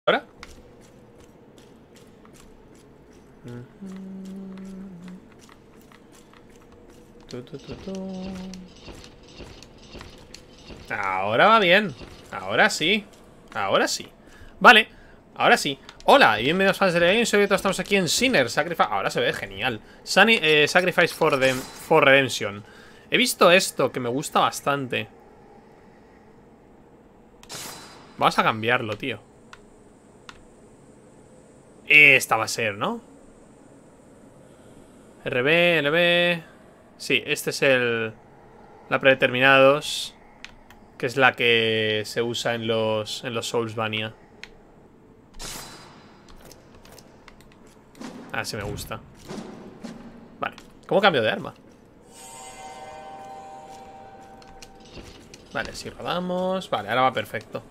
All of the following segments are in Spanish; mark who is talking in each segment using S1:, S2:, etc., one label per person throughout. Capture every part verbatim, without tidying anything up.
S1: ¿Ahora? Tu, tu, tu, tu. Ahora va bien. Ahora sí. Ahora sí. Vale. Ahora sí. Hola y bienvenidos fans de The Game. Hoy estamos aquí en Sinner Sacrifice. Ahora se ve genial. Sunny, eh, Sacrifice for, the, for Redemption. He visto esto que me gusta bastante. Vamos a cambiarlo, tío. Esta va a ser, ¿no? R B, L B. Sí, este es el... La predeterminados, que es la que se usa en los, en los Soulsvania. Ah, sí me gusta. Vale, ¿cómo cambio de arma? Vale, si rodamos. Vale, ahora va perfecto.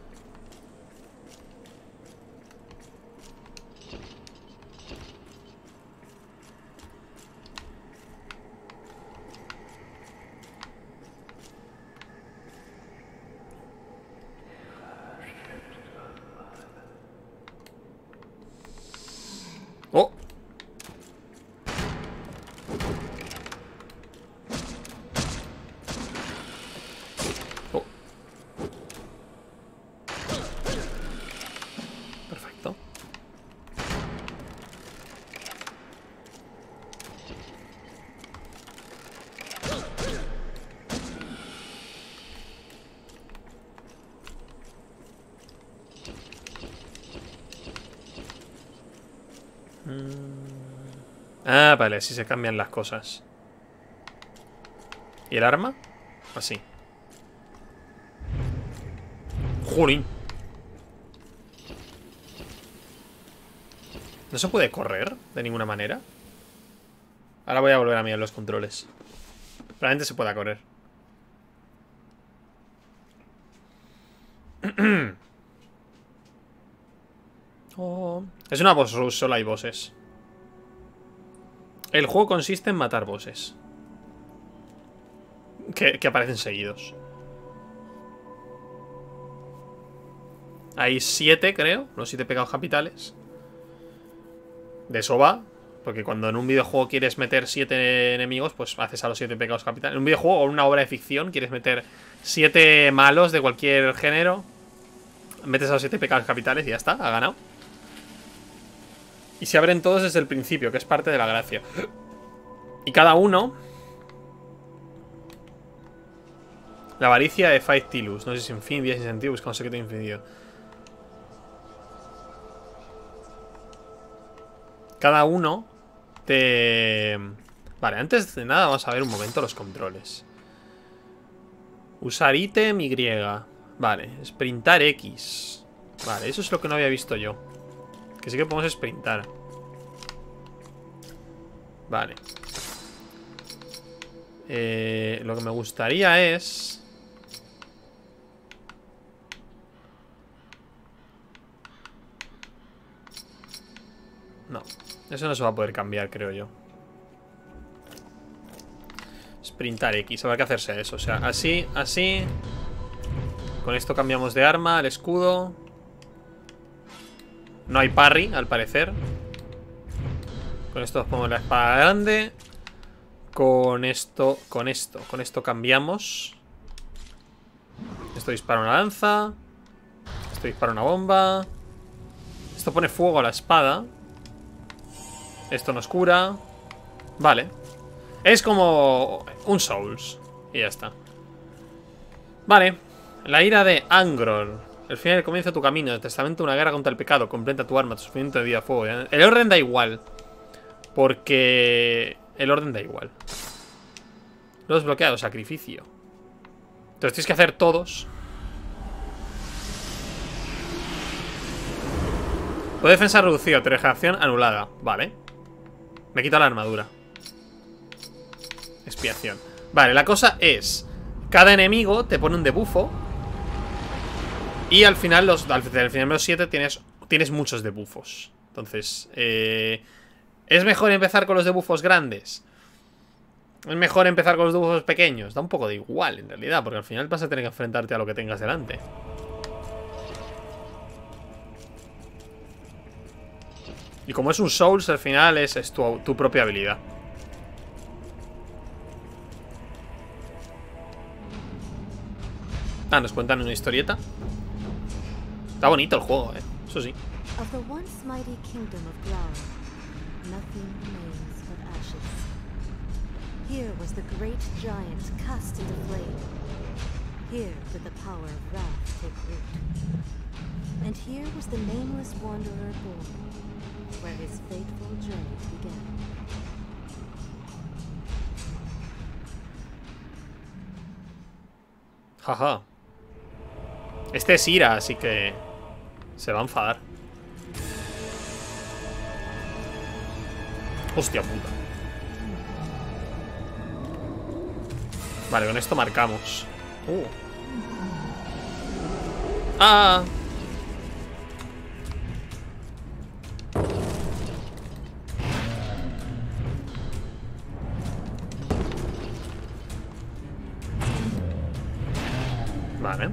S1: Oh. Oh. Perfecto. Ah, vale, así se cambian las cosas. ¿Y el arma? Así. ¡Jolín! ¿No se puede correr de ninguna manera? Ahora voy a volver a mirar los controles. Probablemente se pueda correr. Oh. Es una boss rush, solo hay bosses. El juego consiste en matar bosses que, que aparecen seguidos. Hay siete, creo. Los siete pecados capitales. De eso va. Porque cuando en un videojuego quieres meter siete enemigos, pues haces a los siete pecados capitales. En un videojuego o en una obra de ficción quieres meter siete malos de cualquier género, metes a los siete pecados capitales y ya está, ha ganado. Y se abren todos desde el principio, que es parte de la gracia. Y cada uno... La avaricia de Fight Tilus. No sé si en fin, día sin sentido, busca un secreto infinito. Cada uno te... Vale, antes de nada vamos a ver un momento los controles. Usar ítem Y. Vale, sprintar X. Vale, eso es lo que no había visto yo. Que sí que podemos sprintar. Vale. Eh, lo que me gustaría es... No, eso no se va a poder cambiar, creo yo. Sprintar X, habrá que hacerse eso. O sea, así, así. Con esto cambiamos de arma, el escudo. No hay parry, al parecer. Con esto ponemos la espada grande. Con esto, con esto, con esto cambiamos. Esto dispara una lanza. Esto dispara una bomba. Esto pone fuego a la espada. Esto nos cura. Vale. Es como un Souls. Y ya está. Vale. La ira de Angror. El final comienza tu camino. El testamento de una guerra contra el pecado. Completa tu arma, tu sufrimiento de vida a fuego. El orden da igual. Porque... El orden da igual. Lo he desbloqueado, sacrificio. Entonces tienes que hacer todos. Puede defensa reducido, regeneración anulada. Vale. Me quita la armadura. Expiación. Vale, la cosa es... Cada enemigo te pone un debuffo. Y al final, los, al final de los siete tienes, tienes muchos debuffos. Entonces, eh, ¿es mejor empezar con los debuffos grandes? ¿Es mejor empezar con los debuffos pequeños? Da un poco de igual, en realidad, porque al final vas a tener que enfrentarte a lo que tengas delante. Y como es un Souls, al final es, es tu, tu propia habilidad. Ah, nos cuentan una historieta. Está bonito el juego, eh. Eso sí.
S2: Of the once mighty kingdom of Glaurung, nothing remains but ashes. Here was the great giant cast into flame. Here did the power of wrath take root. And here was the nameless wanderer born, where his fateful journey began.
S1: Jaja. Este es Ira, así que se va a enfadar. Hostia puta. Vale, con esto marcamos. Uh. Ah. Vale.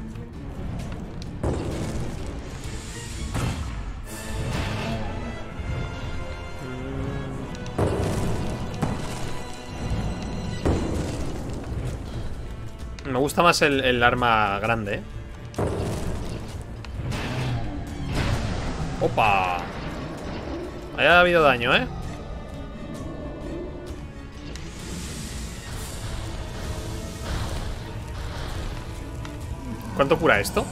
S1: Me gusta más el, el arma grande, ¿eh? ¡Opa! Haya habido daño, ¿eh? ¿Cuánto cura esto?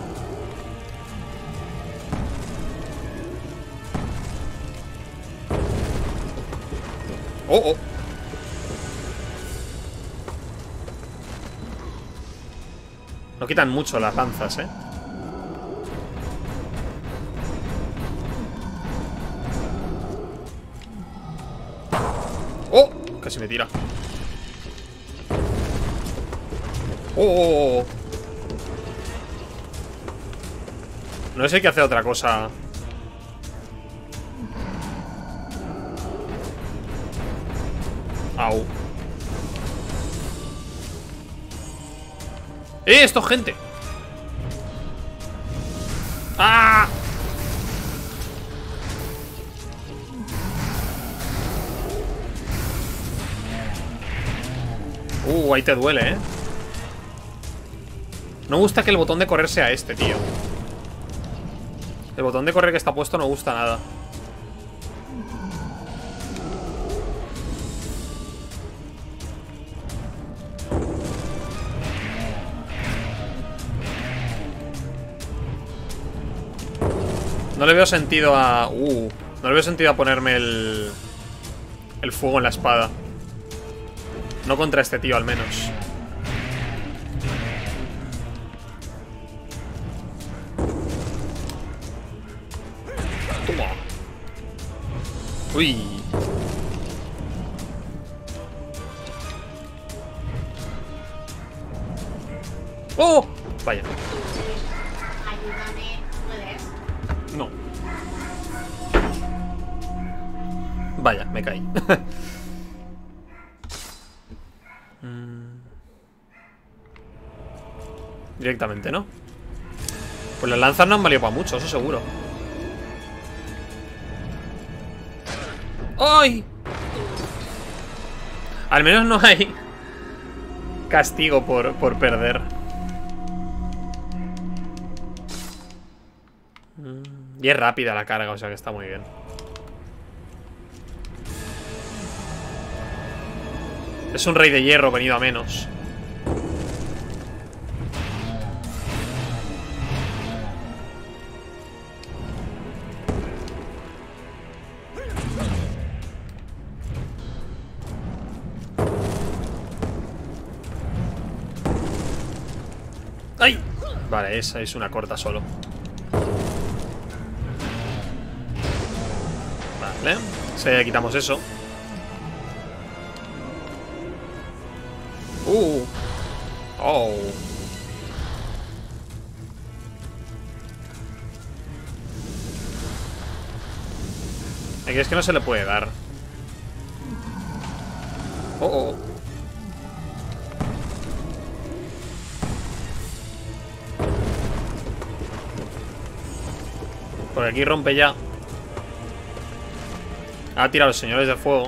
S1: ¡Oh, oh! No quitan mucho las lanzas, ¿eh? ¡Oh! Casi me tira. ¡Oh! oh, oh. No sé qué hacer otra cosa. Au. ¡Eh! ¡Esto es gente! ¡Ah! Uh, ahí te duele, ¿eh? No me gusta que el botón de correr sea este, tío. El botón de correr que está puesto no gusta nada. No le veo sentido a... Uh, no le veo sentido a ponerme el... El fuego en la espada. No contra este tío, al menos. Toma. Uy. ¡Oh! Vaya.
S3: Ayúdame, ¿puedes?
S1: No. Vaya, me caí. mm. Directamente, ¿no? Pues las lanzas no han valido para mucho, eso seguro. ¡Ay! Al menos no hay castigo por, por perder. Y es rápida la carga, o sea que está muy bien. Es un rey de hierro venido a menos. ¡Ay! Vale, esa es una corta solo. Vale, se quitamos eso. Uh. Oh. Aquí es que no se le puede dar. Oh, oh. Porque aquí rompe ya. Ha tirado a los señores de fuego.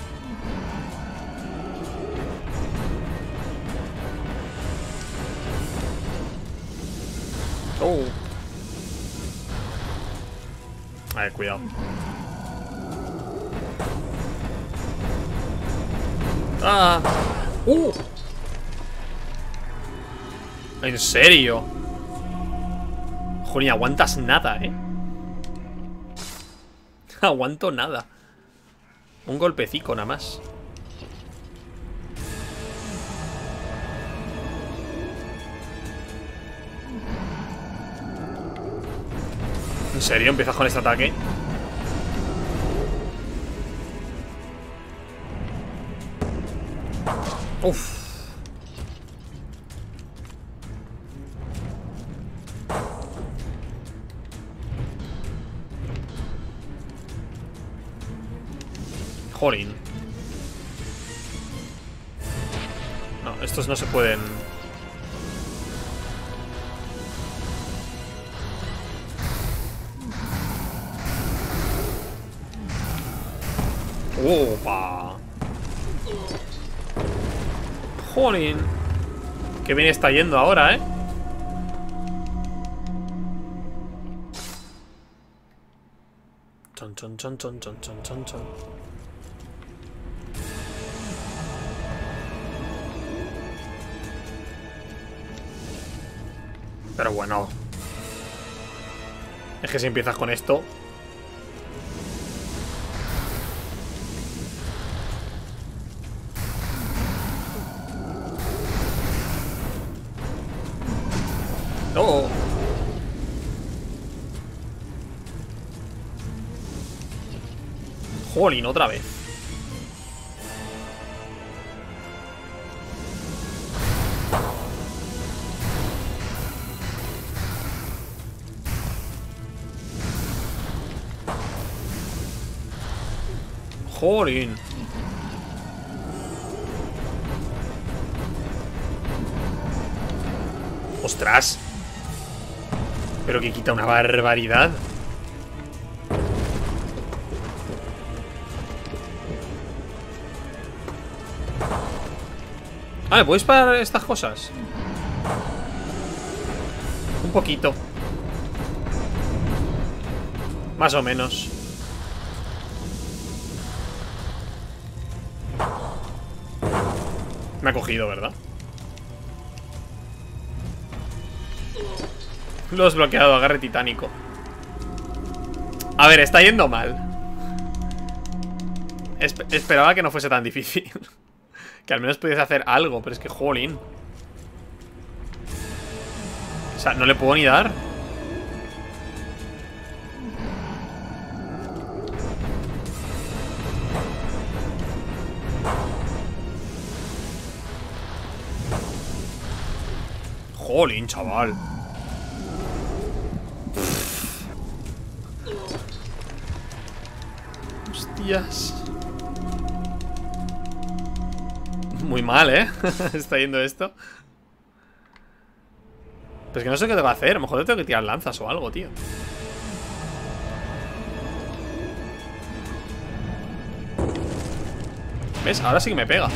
S1: Oh. A ver, cuidado. Ah. Uh. ¿En serio? Joder, ni aguantas nada, eh. Aguanto nada. Un golpecico nada más. ¿En serio empiezas con este ataque? Uf. Jolín. No, estos no se pueden. Opa. Jolín. Qué bien está yendo ahora, eh. Chon, chon, chon, chon, chon, chon, chon, chon. Pero bueno. Es que si empiezas con esto. Oh. Jolín, otra vez. Jolín. Ostras. Pero que quita una barbaridad. Ah, ¿me puedes parar estas cosas? Un poquito. Más o menos. Me ha cogido, ¿verdad? Lo has bloqueado, agarre titánico. A ver, está yendo mal. Esp Esperaba que no fuese tan difícil. Que al menos pudiese hacer algo. Pero es que, jolín. O sea, no le puedo ni dar. Jolín, chaval. Hostias. Muy mal, ¿eh? Está yendo esto. Pero es que no sé qué tengo que hacer. A lo mejor tengo que tirar lanzas o algo, tío. ¿Ves? Ahora sí que me pega.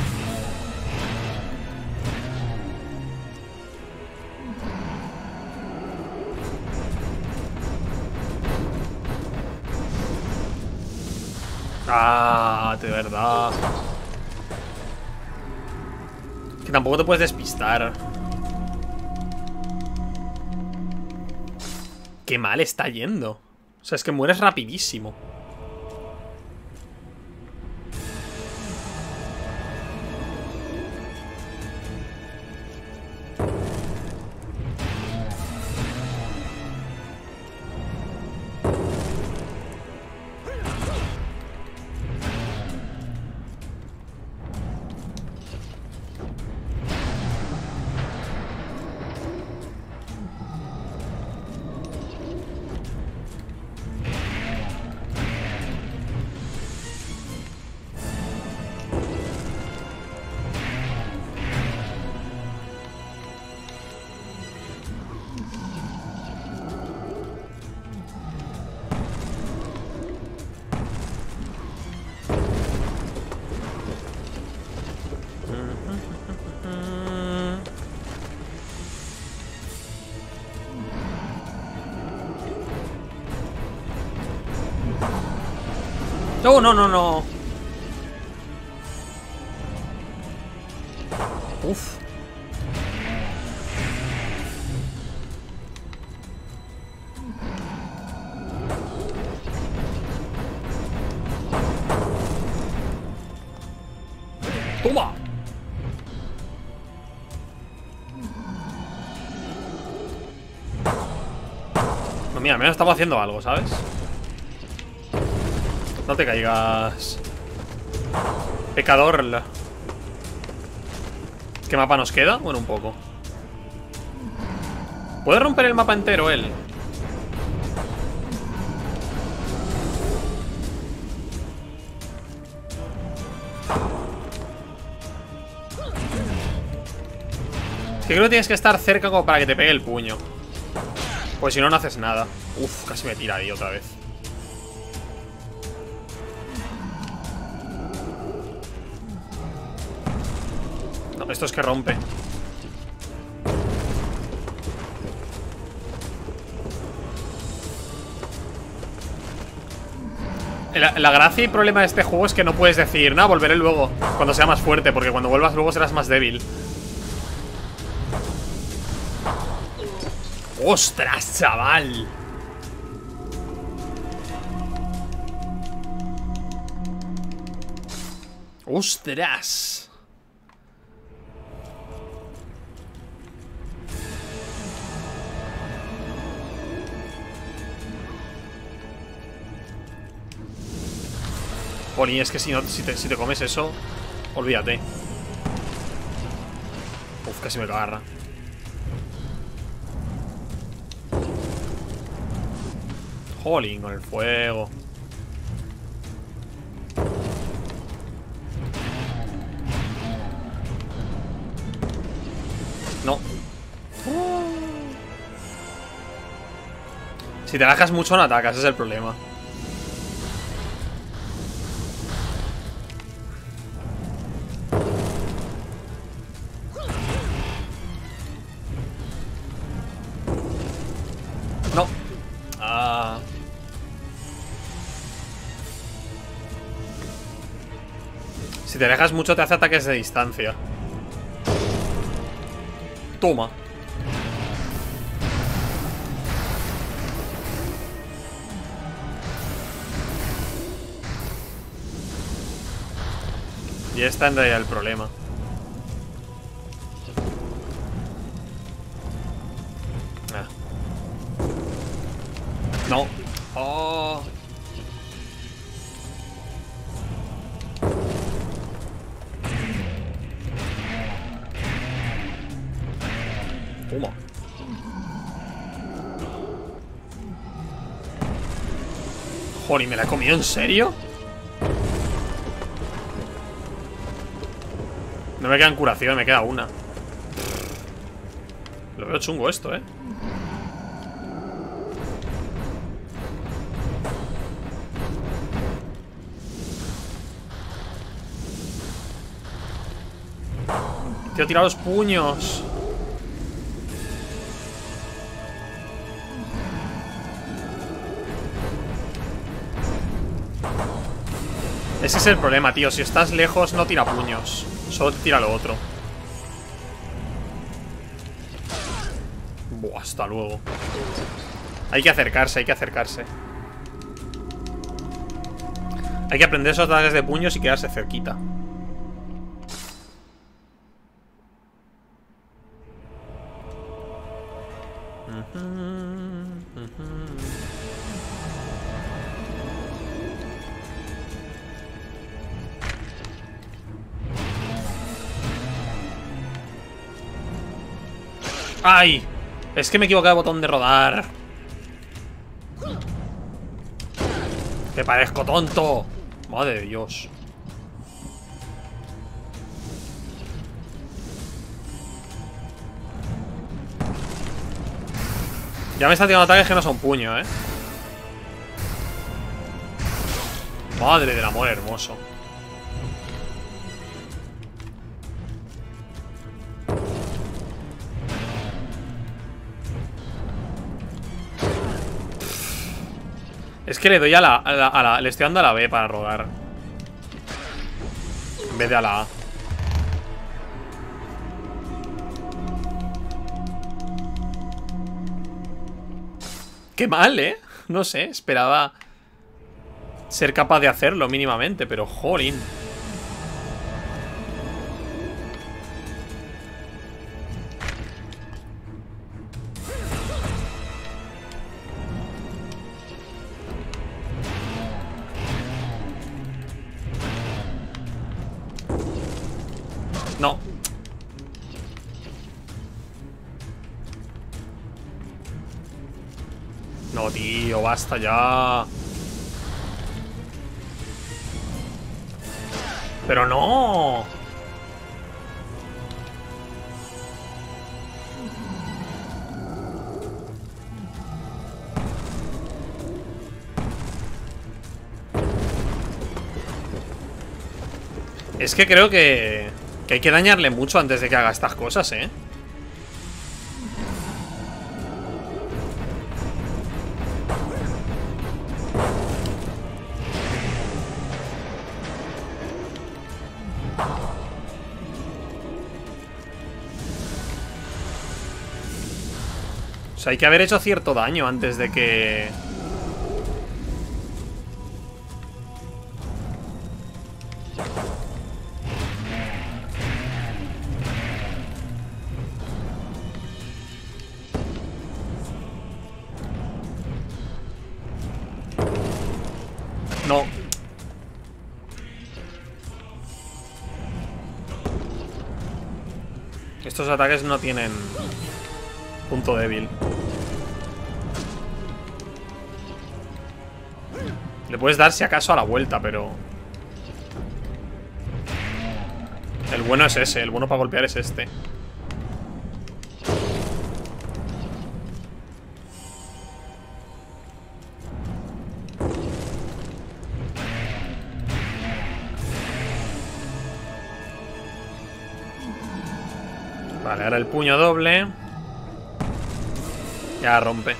S1: Ah, de verdad. Que tampoco te puedes despistar. Qué mal está yendo. O sea, es que mueres rapidísimo. No, no, no, no. Uf. Toma. No, mira, al menos estamos haciendo algo, ¿sabes? No te caigas, pecador. ¿Qué mapa nos queda? Bueno, un poco. ¿Puede romper el mapa entero él? Es que creo que tienes que estar cerca como para que te pegue el puño. Pues si no, no haces nada. Uf, casi me tira ahí otra vez. No, esto es que rompe. La, la gracia y problema de este juego es que no puedes decir, no, volveré luego, cuando sea más fuerte, porque cuando vuelvas luego serás más débil. ¡Ostras, chaval! ¡Ostras! Poli, es que si, no, si, te, si te comes eso, olvídate. Uf, casi me lo agarra. Jolín, con el fuego. No. Si te alejas mucho no atacas, ese es el problema. No. Ah. Si te alejas mucho te hace ataques de distancia. Toma. Y está en realidad el problema. Ah. No. Oh. Toma. Joder, ¿me la he comido en serio? No me quedan curaciones, me queda una. Lo veo chungo esto, eh. Tío, tira los puños. Ese es el problema, tío. Si estás lejos no tira puños. Solo te tira lo otro. Buah, hasta luego. Hay que acercarse, hay que acercarse. Hay que aprender esos ataques de puños y quedarse cerquita. ¡Ay! Es que me he equivocado de botón de rodar. ¡Que parezco tonto! Madre de Dios. Ya me está tirando ataques que no son puño, ¿eh? Madre del amor hermoso. Es que le doy a la, a la, a la... Le estoy dando a la B para rodar en vez de a la A. Qué mal, ¿eh? No sé, esperaba ser capaz de hacerlo mínimamente, pero jolín. No. No, tío, basta ya. Pero no. Es que creo que, que hay que dañarle mucho antes de que haga estas cosas, ¿eh? O sea, hay que haber hecho cierto daño antes de que... No. Estos ataques no tienen punto débil. Le puedes dar si acaso a la vuelta, pero... El bueno es ese, el bueno para golpear es este. Vale, ahora el puño doble. Ya rompe.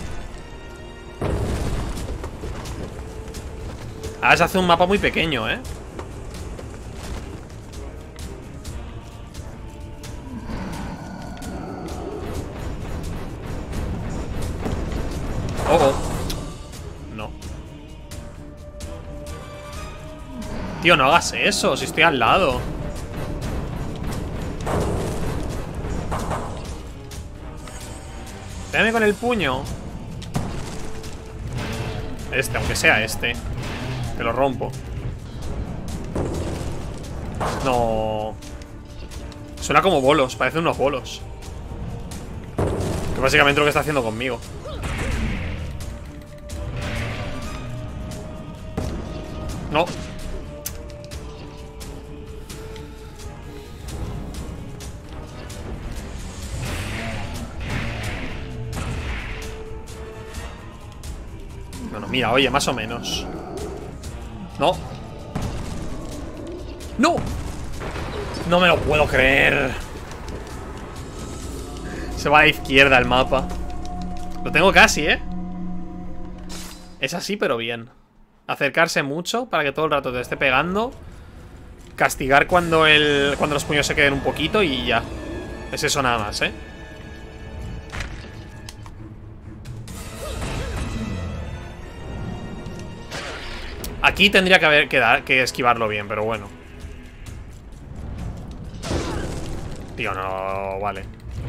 S1: Ahora se hace un mapa muy pequeño, ¿eh? Oh, oh. No. Tío, no hagas eso, si estoy al lado. Pégame con el puño. Este, aunque sea este. Te lo rompo. No. Suena como bolos, parecen unos bolos. Que básicamente lo que está haciendo conmigo. No. Bueno, mira, oye, más o menos. No. ¡No! No me lo puedo creer. Se va a la izquierda el mapa. Lo tengo casi, ¿eh? Es así, pero bien. Acercarse mucho para que todo el rato te esté pegando. Castigar cuando el cuando los puños se queden un poquito y ya. Es eso nada más, ¿eh? Aquí tendría que haber que, dar, que esquivarlo bien, pero bueno. Tío, no, vale.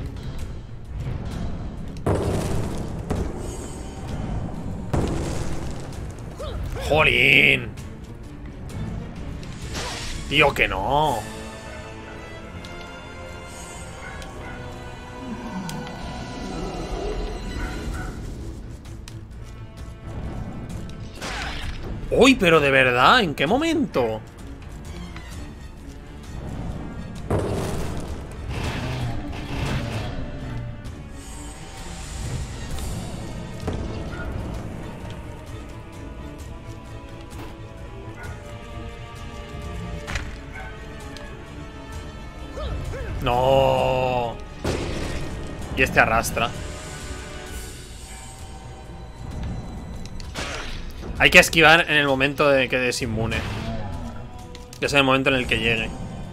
S1: ¡Jolín! Tío, que no. ¡Uy, pero de verdad! ¿En qué momento? ¡No! Y este arrastra. Hay que esquivar en el momento de que es inmune. Que es en el momento en el que llegue.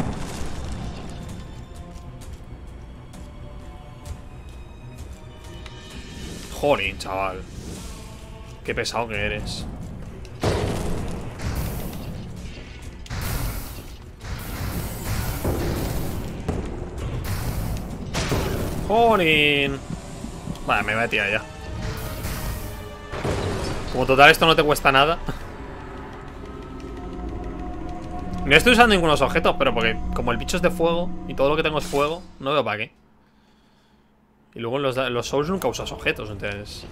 S1: Jolín, chaval. Qué pesado que eres. Jolín. Vale, me voy a tirar ya. Como total esto no te cuesta nada. No estoy usando ningunos objetos, pero porque como el bicho es de fuego y todo lo que tengo es fuego, no veo para qué. Y luego en los, en los Souls nunca usas objetos, entonces...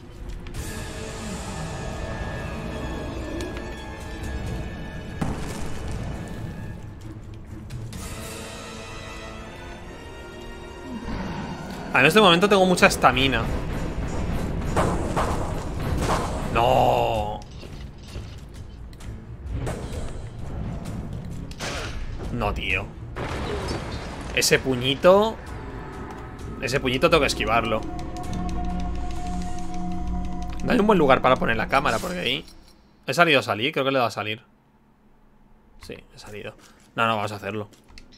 S1: Ah, en este momento tengo mucha estamina. No. No, tío. Ese puñito... Ese puñito tengo que esquivarlo. No hay un buen lugar para poner la cámara, porque ahí... ¿He salido a salir? Creo que le he dado a salir. Sí, he salido. No, no, vamos a hacerlo.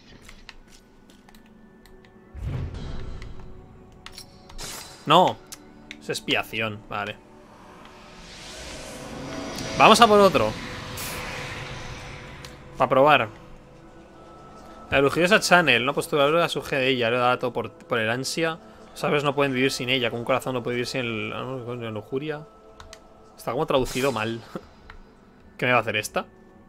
S1: No. Es expiación, vale. Vamos a por otro. Para probar. La lujuriosa Channel, no postuladora la surge de ella, le da todo por, por el ansia. Sabes, no pueden vivir sin ella. Con un corazón no puede vivir sin el, la lujuria. Está como traducido mal. ¿Qué me va a hacer esta?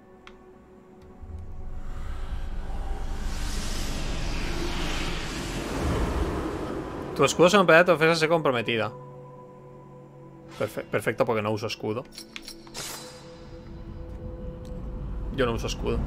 S1: Tu escudo se romperá, tu defensa se comprometida. Perfe perfecto, porque no uso escudo. Yo no uso escudo.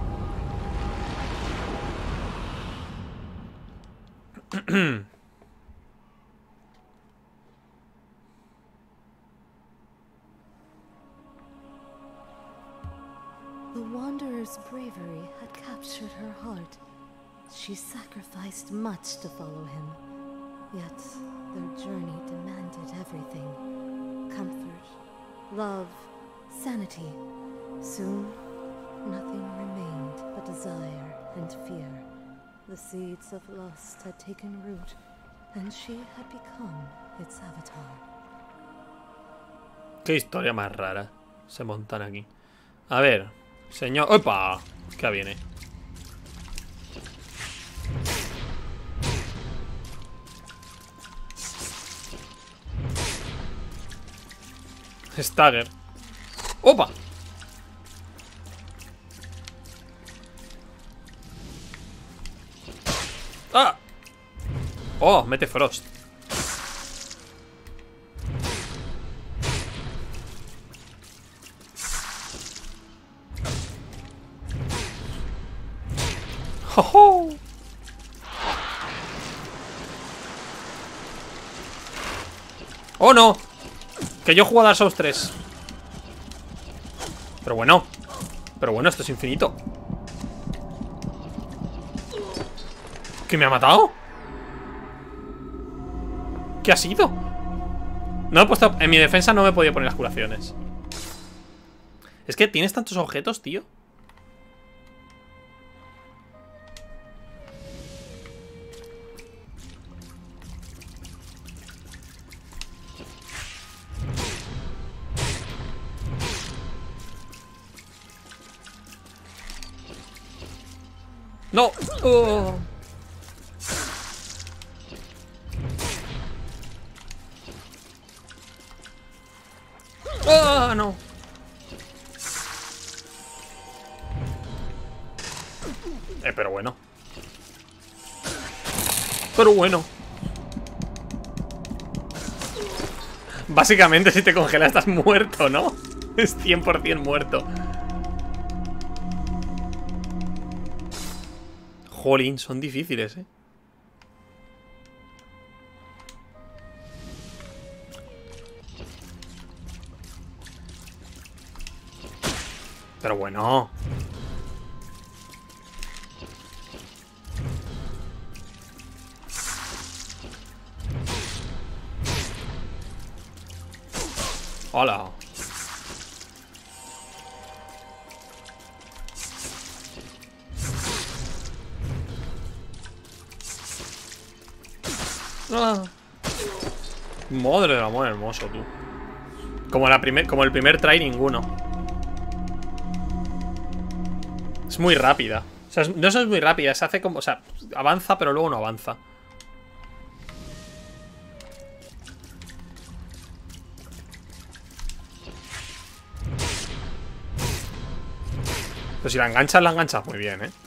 S2: The Wanderer's bravery had captured her heart. She sacrificed much to follow him. Yet their journey demanded everything. Comfort, love, sanity. Soon, nothing remained but desire and fear. The seeds of lust had taken root, and she had become its avatar.
S1: Qué historia más rara se montan aquí. A ver, señor... ¡Opa! ¿Qué viene? Stagger. ¡Opa! ¡Ah! ¡Oh! Mete Frost. ¡Oh! ¡Oh, no! Que yo juego a Dark Souls tres. Pero bueno. Pero bueno, esto es infinito. ¿Qué me ha matado? ¿Qué ha sido? No he puesto... En mi defensa no me he podido poner las curaciones. Es que tienes tantos objetos, tío. No. Oh. Oh, no. Eh, pero bueno. Pero bueno. Básicamente si te congelas estás muerto, ¿no? Es cien por cien muerto. Jolín, son difíciles, eh. Pero bueno. Hola. Ah. Madre del amor hermoso, tú. Como, la primer, como el primer try, ninguno. Es muy rápida. O sea, es, no eso es muy rápida, se hace como... O sea, avanza, pero luego no avanza. Pero si la enganchas, la enganchas muy bien, ¿eh?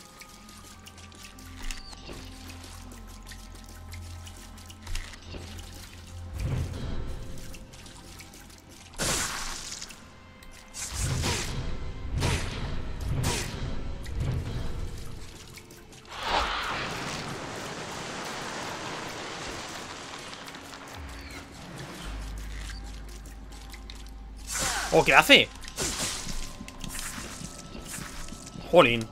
S1: ¡Oh, qué hace! Jolín.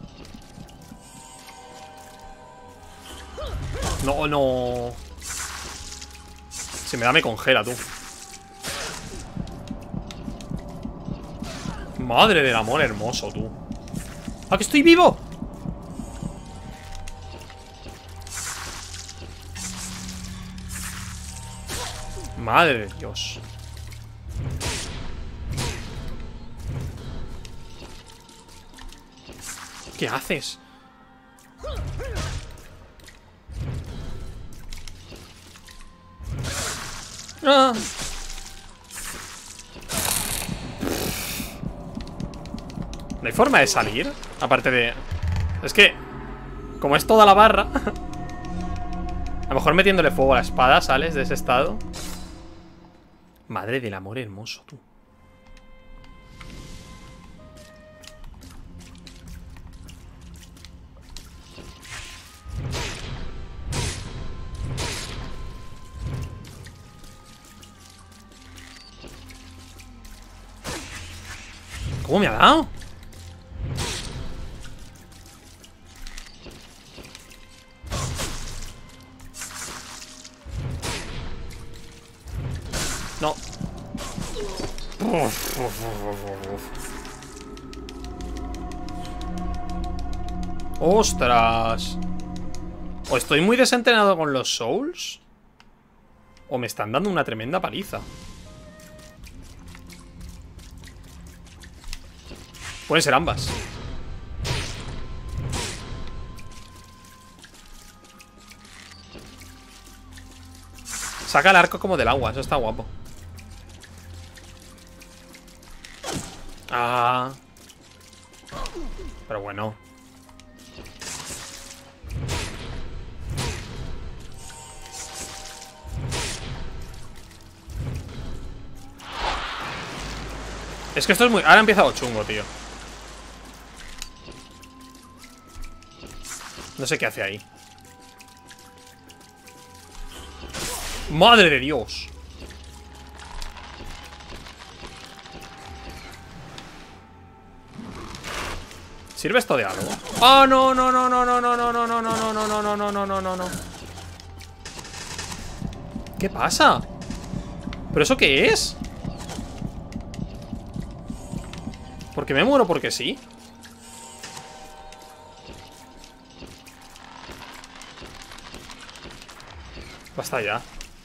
S1: No, no. Si me da, me congela, tú. Madre del amor hermoso, tú. ¡Ah, que estoy vivo! Madre de Dios. ¿Qué haces? Ah. ¿No hay forma de salir? Aparte de... Es que... Como es toda la barra... A lo mejor metiéndole fuego a la espada, ¿sales de ese estado? Madre del amor hermoso, tú. ¿Cómo me ha dado? No. Uf, uf, uf, uf. ¡Ostras! O estoy muy desentrenado con los Souls, o me están dando una tremenda paliza. Pueden ser ambas. Saca el arco como del agua, eso está guapo. Ah. Pero bueno. Es que esto es muy... Ahora ha empezado chungo, tío. No sé qué hace ahí. ¡Madre de Dios! ¿Sirve esto de algo? ¡Oh, no, no, no, no, no, no, no, no, no, no, no, no, no, no, no, no, no, no! ¿Qué pasa? ¿Pero eso qué es? ¿Porque me muero porque sí? Basta ya.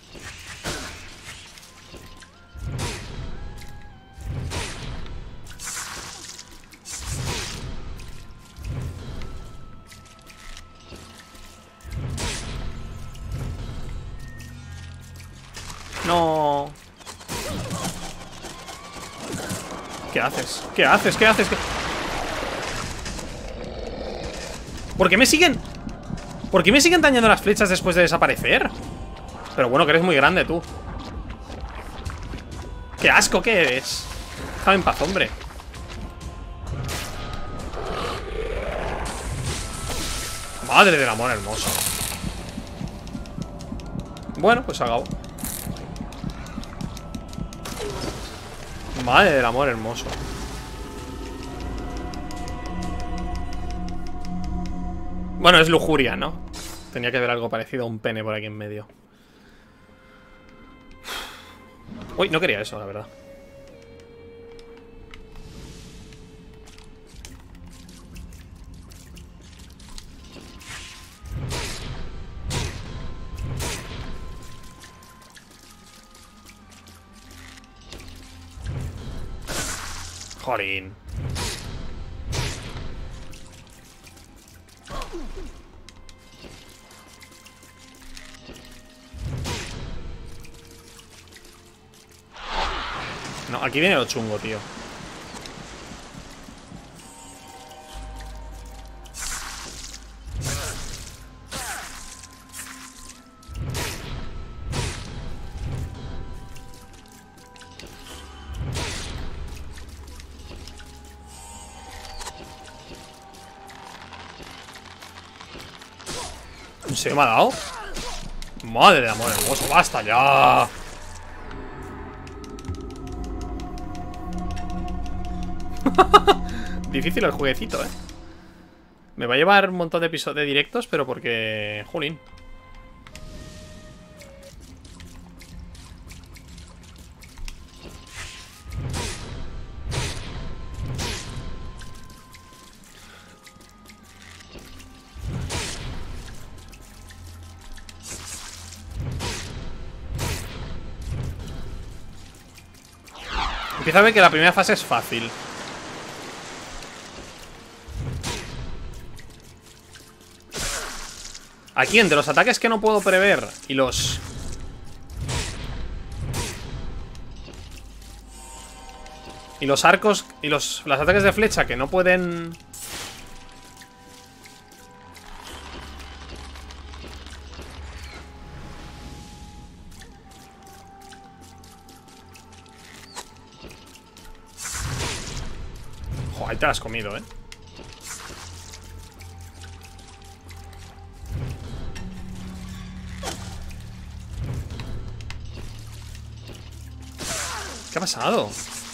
S1: No. ¿Qué haces? ¿Qué haces? ¿Qué haces? ¿Qué... ¿Por qué me siguen? ¿Por qué me siguen dañando las flechas después de desaparecer? Pero bueno, que eres muy grande, tú. ¡Qué asco que eres! Déjame en paz, hombre. Madre del amor hermoso. Bueno, pues acabo. Madre del amor hermoso. Bueno, es lujuria, ¿no? Tenía que haber algo parecido a un pene por aquí en medio. Uy, no quería eso, la verdad. Jorín. No, aquí viene lo chungo, tío. ¿En serio me ha dado? Madre de amor hermoso, basta ya. Difícil el jueguecito, eh. Me va a llevar un montón de episodios de directos, pero porque... Jolín. Empieza a ver que la primera fase es fácil. Aquí, entre los ataques que no puedo prever y los... Y los arcos y los, los ataques de flecha que no pueden... Joder, ahí te la has comido, eh. ¿Qué ha pasado?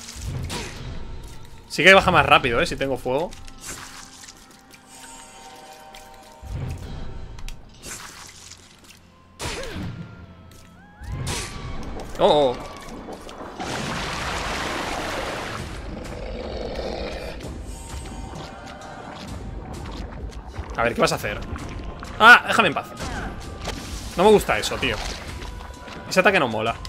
S1: Sí que baja más rápido, eh, si tengo fuego. Oh, oh. A ver, ¿qué vas a hacer? Ah, déjame en paz. No me gusta eso, tío. Ese ataque no mola.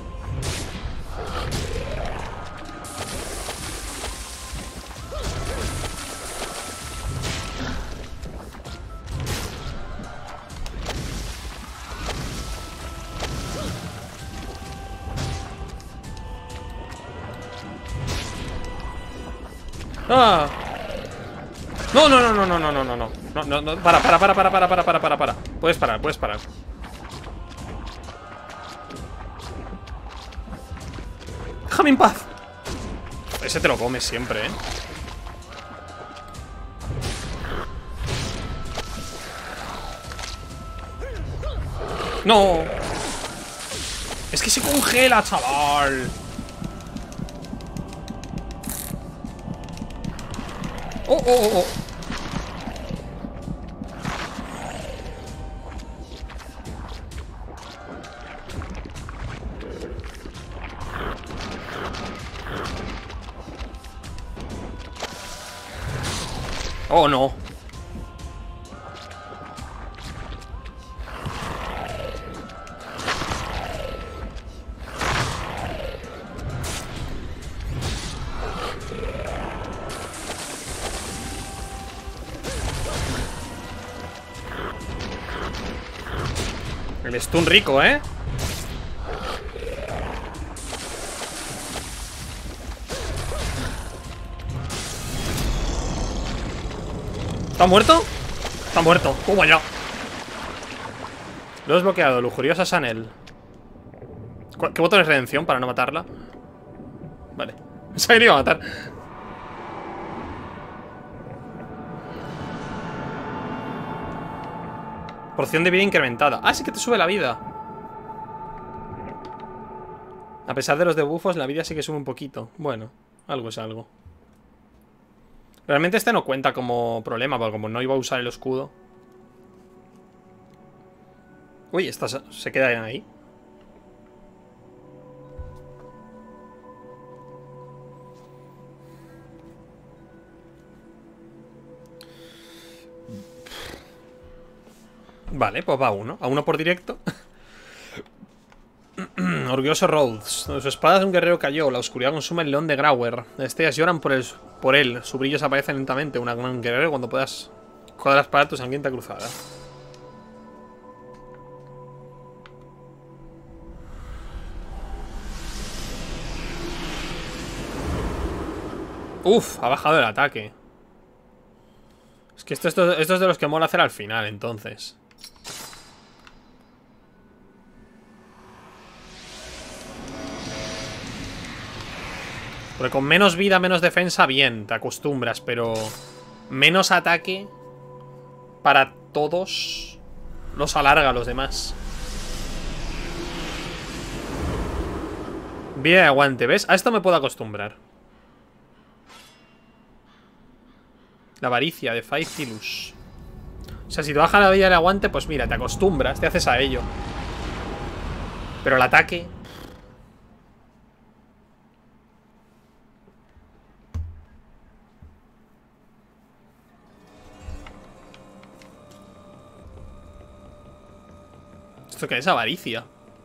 S1: Ah. No, no, no, no, no, no, no, no, no. No, no, no. Para, para, para, para, para, para, para, para, para. Puedes parar, puedes parar. Déjame en paz. Ese te lo comes siempre, eh. No. Es que se congela, chaval. Oh, oh, oh, oh. Oh, no. El stun rico, ¿eh? ¿Está muerto? Está muerto. ¡Toma ya! Lo he desbloqueado. Lujuriosa Sanel. ¿Qué botón es redención para no matarla? Vale. Se ha ido a matar. Porción de vida incrementada. Ah, sí que te sube la vida. A pesar de los debuffos, la vida sí que sube un poquito. Bueno, algo es algo. Realmente este no cuenta como problema, porque como no iba a usar el escudo. Uy, esta se queda ahí. Vale, pues va a uno. A uno por directo. Orgulloso Rhodes. Donde su espada de un guerrero cayó. La oscuridad consume el león de Grauer. Las estrellas lloran por, el, por él. Su brillo se aparece lentamente. Una, un guerrero cuando puedas cuadras para tu sangrienta cruzada. Uf, ha bajado el ataque. Es que esto, esto, esto es de los que mola hacer al final, entonces. Porque con menos vida, menos defensa, bien, te acostumbras, pero menos ataque para todos los alarga a los demás. Vida de aguante, ¿ves? A esto me puedo acostumbrar. La avaricia de Faithilus. O sea, si te baja la vida de aguante, pues mira, te acostumbras, te haces a ello. Pero el ataque... ¿Esto qué es? Avaricia.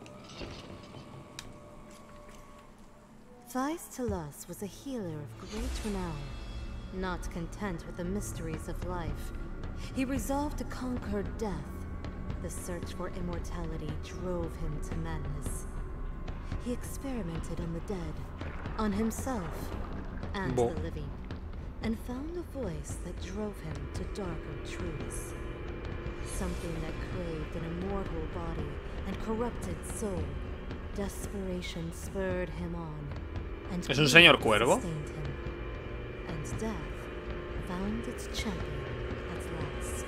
S2: Thais Telos was a healer of great renown. Not content with the mysteries of life, he resolved to conquer death. The search for immortality drove him to madness. He experimented on the dead, on himself, and
S1: Bo.
S2: the living, and found a voice that drove him to darker truths. Something that craved an immortal body and corrupted soul. Desperation spurred him on, and
S1: ¿Es un señor cuervo?
S2: sustained him. And death found its champion at last.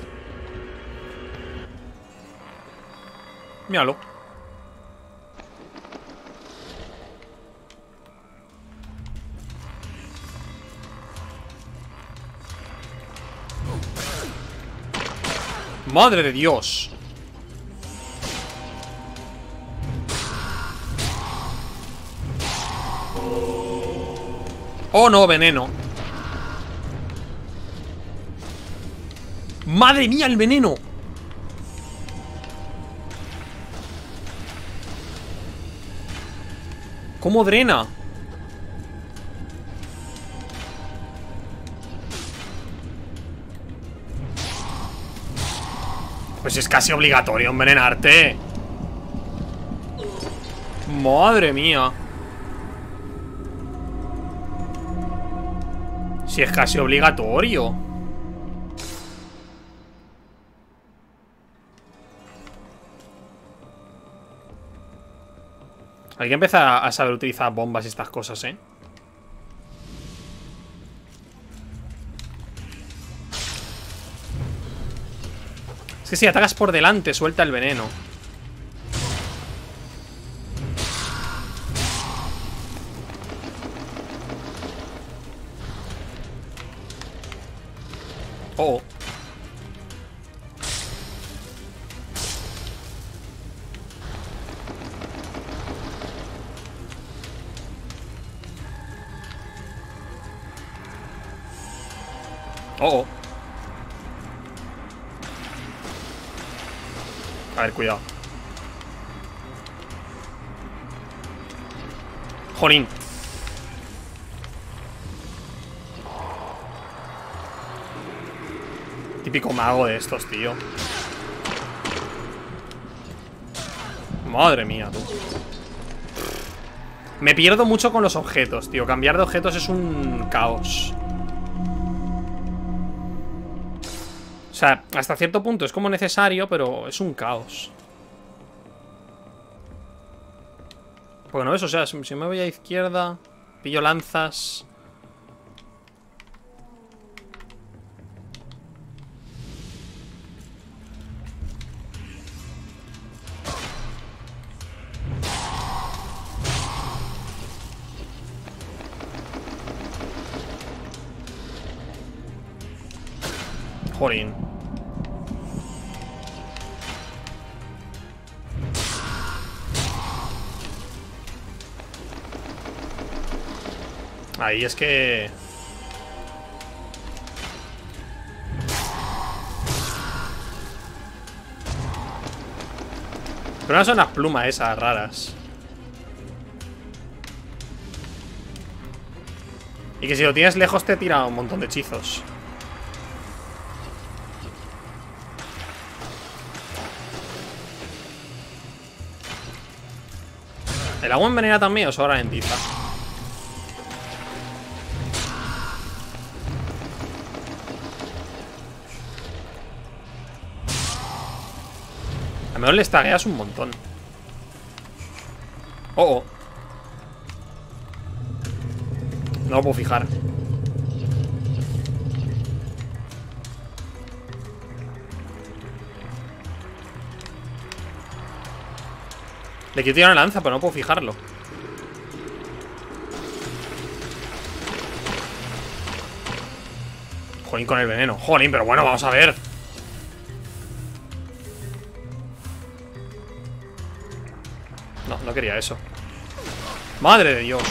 S1: Míralo. ¡Madre de Dios! ¡Oh, no! Veneno. ¡Madre mía, el veneno! ¿Cómo drena? Pues es casi obligatorio envenenarte. Madre mía. Si es casi obligatorio. Hay que empezar a saber utilizar bombas y estas cosas, ¿eh? Es que si atacas por delante, suelta el veneno. Oh. Oh. A ver, cuidado. Jolín. Típico mago de estos, tío. Madre mía, tú. Me pierdo mucho con los objetos, tío. Cambiar de objetos es un caos. O sea, hasta cierto punto es como necesario, pero es un caos. Porque no ves, o sea, si me voy a izquierda, pillo lanzas. Jolín. Ahí es que... Pero no son las plumas esas raras. Y que si lo tienes lejos te tira un montón de hechizos. ¿El agua envenena también o sobra ralentiza? A lo mejor le estagueas un montón. Oh, oh. No lo puedo fijar. Le quiero tirar una lanza, pero no puedo fijarlo. Jolín con el veneno. Jolín, pero bueno, vamos a ver. No, no quería eso. Madre de Dios.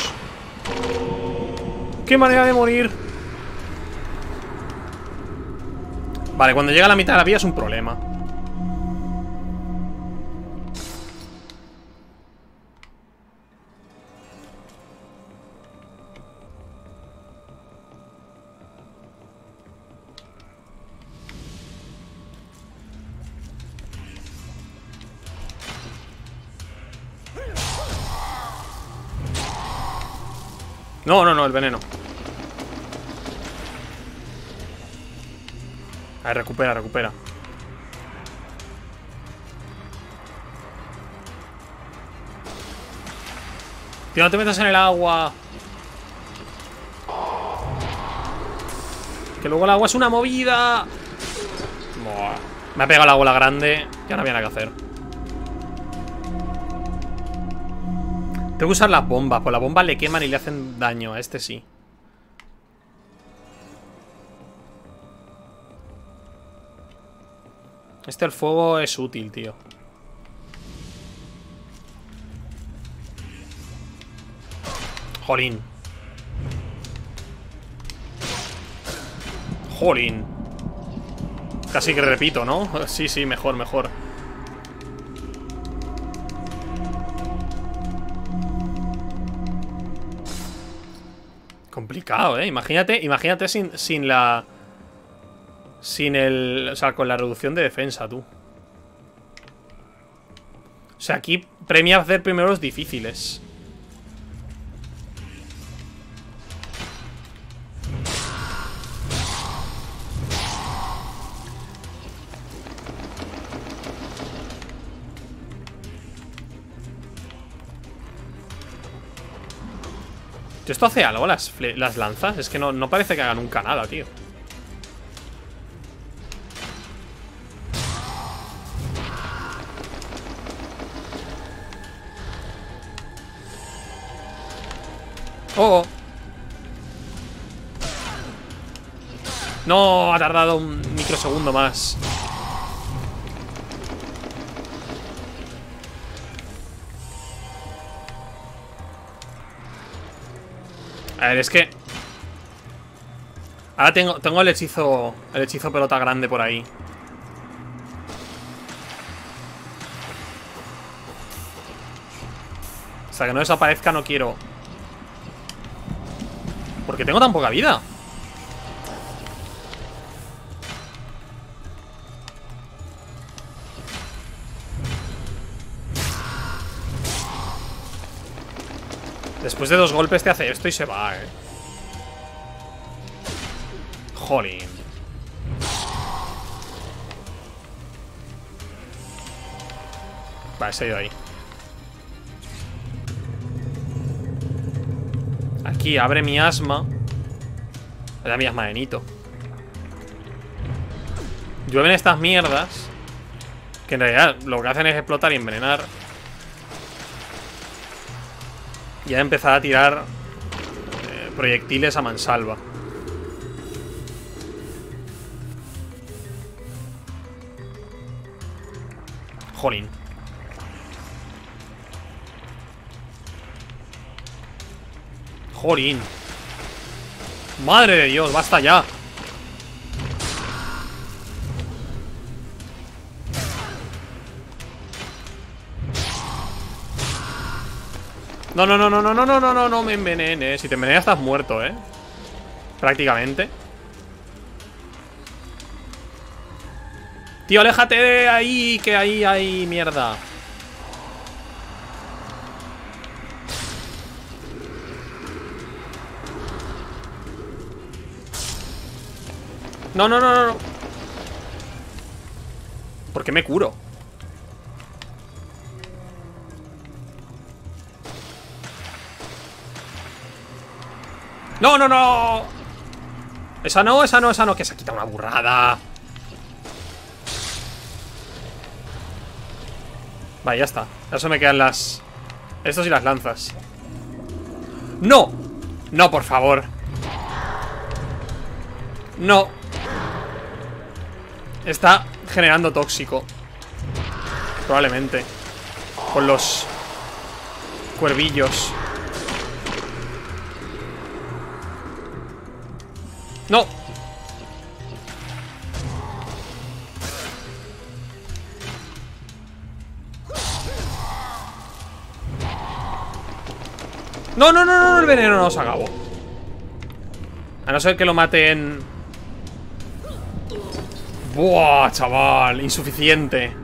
S1: ¡Qué manera de morir! Vale, cuando llega a la mitad de la vida es un problema. No, no, no, el veneno. A ver, recupera, recupera. Tío, no te metas en el agua. Que luego el agua es una movida. Buah. Me ha pegado la bola grande. Ya no había nada que hacer. Tengo que usar las bombas. Pues las bombas le queman y le hacen daño. A este sí. Este el fuego es útil, tío. Jolín. Jolín. Casi que repito, ¿no? Sí, sí, mejor, mejor. Complicado, ¿eh? Imagínate, imagínate sin, sin la... Sin el... O sea, con la reducción de defensa, tú. O sea, aquí premia hacer primero los difíciles. ¿Esto hace algo, las, las lanzas? Es que no, no parece que haga nunca nada, tío. Oh, oh. No, ha tardado un microsegundo más. A ver, es que... Ahora tengo, tengo el hechizo... El hechizo pelota grande por ahí. Hasta que no desaparezca no quiero... Porque tengo tan poca vida. Después de dos golpes te hace esto y se va, eh. Jolín. Vale, se ha ido ahí. Aquí abre mi asma. Era mi asma de Nito. Llueven estas mierdas que en realidad lo que hacen es explotar y envenenar. Y a empezar a tirar eh, proyectiles a mansalva. Jolín. Jolín. Madre de Dios, basta ya. No, no, no, no, no, no, no, no, no, no me envenenes. Si te envenenas estás muerto, eh. Prácticamente. Tío, aléjate de ahí, que ahí hay mierda. No, no, no, no, no. ¿Por qué me curo? No, no, no. Esa no, esa no, esa no. Que se ha quitado una burrada. Vale, ya está. Ya solo me quedan las... Estos y las lanzas. ¡No! No, por favor. No. Está generando tóxico. Probablemente. Con los cuervillos. No. No, no, no, no, el veneno no se acabó. A no ser que lo maten. Buah, chaval, insuficiente.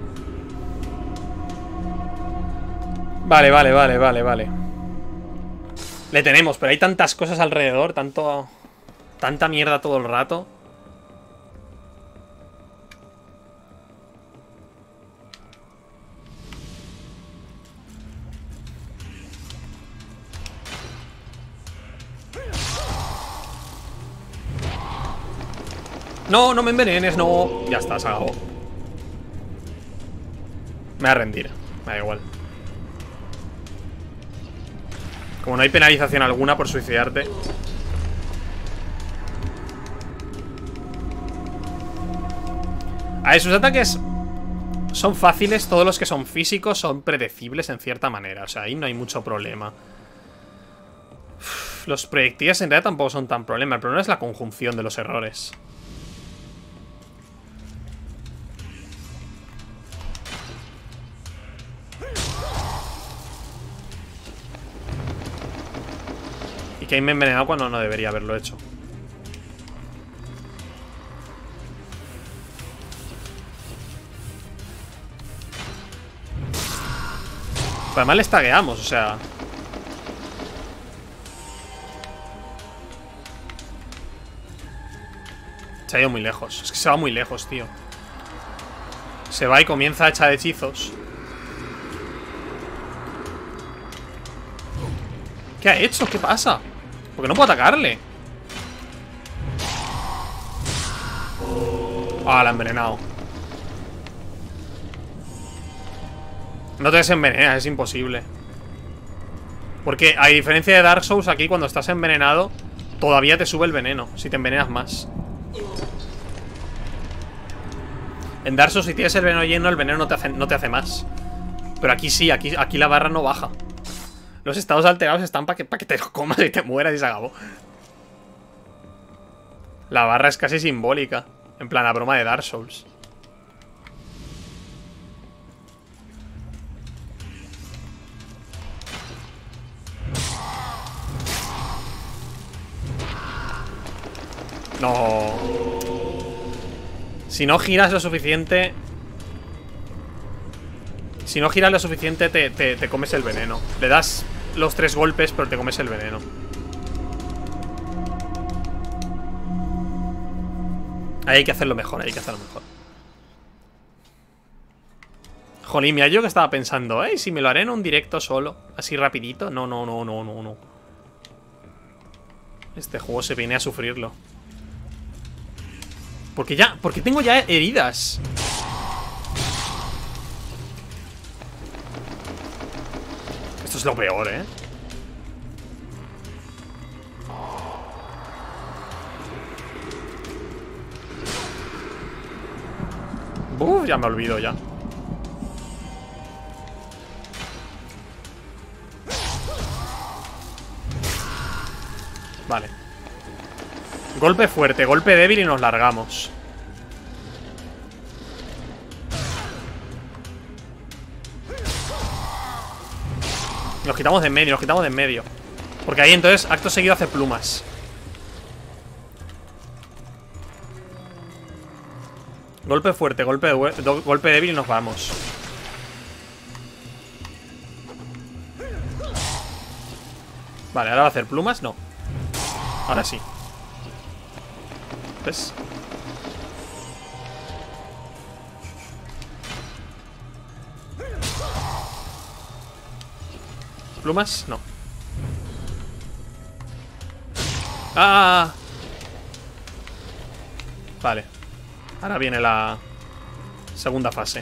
S1: Vale, vale, vale, vale, vale. Le tenemos, pero hay tantas cosas alrededor. Tanto... Tanta mierda todo el rato. No, no me envenenes, no. Ya está, se acabó. Me voy a rendir. Me da igual. Como no hay penalización alguna por suicidarte. A ver, sus ataques son fáciles. Todos los que son físicos son predecibles en cierta manera. O sea, ahí no hay mucho problema. Uf, los proyectiles en realidad tampoco son tan problema. El problema es la conjunción de los errores. Y que ahí me he envenenado cuando no debería haberlo hecho. Pero además les tagueamos, o sea. Se ha ido muy lejos. Es que se va muy lejos, tío. Se va y comienza a echar hechizos. ¿Qué ha hecho? ¿Qué pasa? ¿Por qué no puedo atacarle? Ah, la ha envenenado. No te desenvenenas, es imposible. Porque a diferencia de Dark Souls, aquí cuando estás envenenado todavía te sube el veneno, si te envenenas más. En Dark Souls, si tienes el veneno lleno, el veneno no te hace, no te hace más. Pero aquí sí, aquí, aquí la barra no baja. Los estados alterados están para que, pa que te lo comas y te mueras y se acabó. La barra es casi simbólica. En plan, la broma de Dark Souls. No. Si no giras lo suficiente... Si no giras lo suficiente te, te, te comes el veneno. Le das los tres golpes pero te comes el veneno. Ahí hay que hacerlo mejor, hay que hacerlo mejor. Jolín, mira, yo que estaba pensando, ¿eh? Si me lo haré en un directo solo, así rapidito. No, no, no, no, no, no. Este juego se viene a sufrirlo. Porque ya, porque tengo ya heridas. Esto es lo peor, ¿eh? Uf, ya me olvido ya. Vale. Golpe fuerte, golpe débil y nos largamos. Nos quitamos de en medio, nos quitamos de en medio. Porque ahí entonces, acto seguido hace plumas. Golpe fuerte, golpe, do, golpe débil y nos vamos. Vale, ahora va a hacer plumas, no. Ahora sí. ¿Ves? ¿Plumas? No. ¡Ah! Vale. Ahora viene la segunda fase.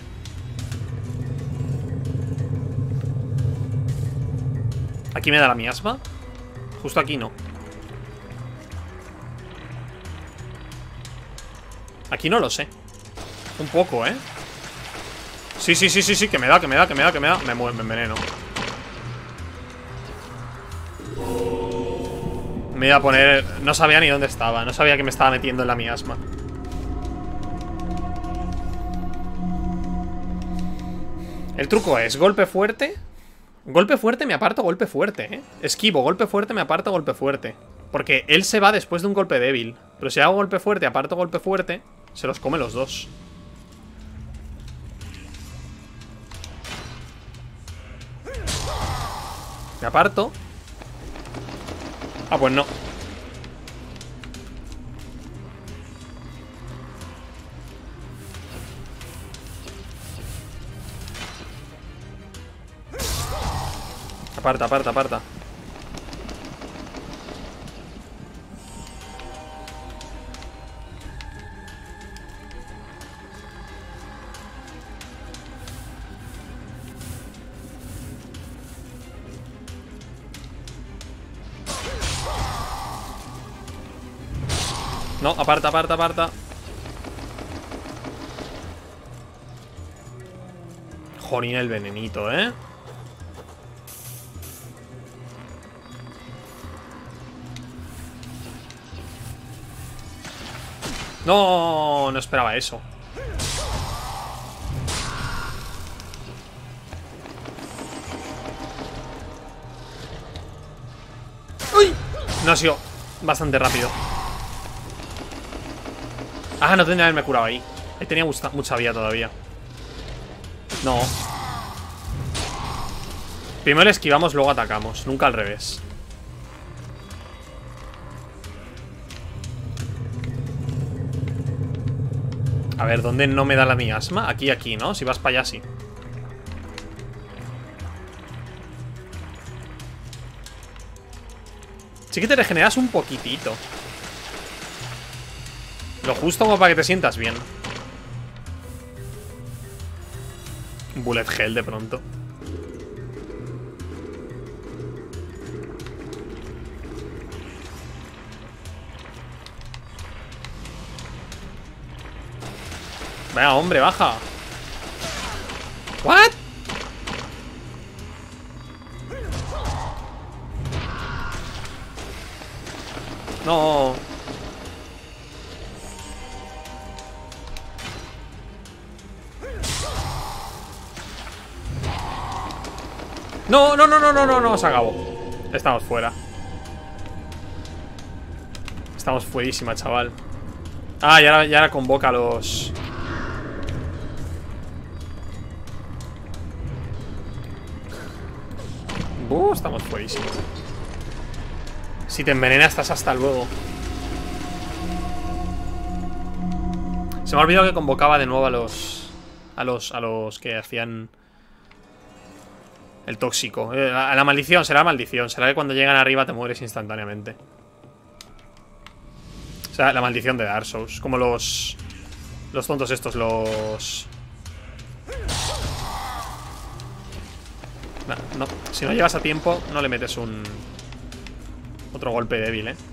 S1: ¿Aquí me da la miasma? Justo aquí no. Aquí no lo sé. Un poco, ¿eh? Sí, sí, sí, sí, sí, que me da, que me da, que me da, que me da. Me muero, me enveneno. Me iba a poner... No sabía ni dónde estaba. No sabía que me estaba metiendo en la miasma. El truco es golpe fuerte. Golpe fuerte me aparto, golpe fuerte, ¿eh? Esquivo, golpe fuerte me aparto, golpe fuerte. Porque él se va después de un golpe débil. Pero si hago golpe fuerte, aparto golpe fuerte, se los come los dos. Me aparto. Ah, pues no. Aparta, aparta, aparta. No, aparta, aparta, aparta. Jorín, el venenito, ¿eh? No, no esperaba eso. ¡Uy! No ha sido bastante rápido. Ah, no tendría que haberme curado ahí. Ahí tenía mucha, mucha vida todavía. No. Primero esquivamos, luego atacamos. Nunca al revés. A ver, ¿dónde no me da la miasma? Aquí, aquí, ¿no? Si vas para allá, sí. Sí que te regeneras un poquitito. Lo justo como para que te sientas bien. Bullet Hell de pronto. Venga, hombre, baja. ¿What? No. No, no, no, no, no, no, no, se acabó. Estamos fuera. Estamos fuerísima, chaval. Ah, y ahora, y ahora convoca a los... Uh, estamos fuerísimos. Si te envenenas, estás hasta luego. Se me ha olvidado que convocaba de nuevo a los... A los... A los que hacían... El tóxico. Eh, a la maldición, será la maldición. Será que cuando llegan arriba te mueres instantáneamente. O sea, la maldición de Dark Souls. Como los... Los tontos estos, los... No, no, si no llegas a tiempo, no le metes un... Otro golpe débil, ¿eh?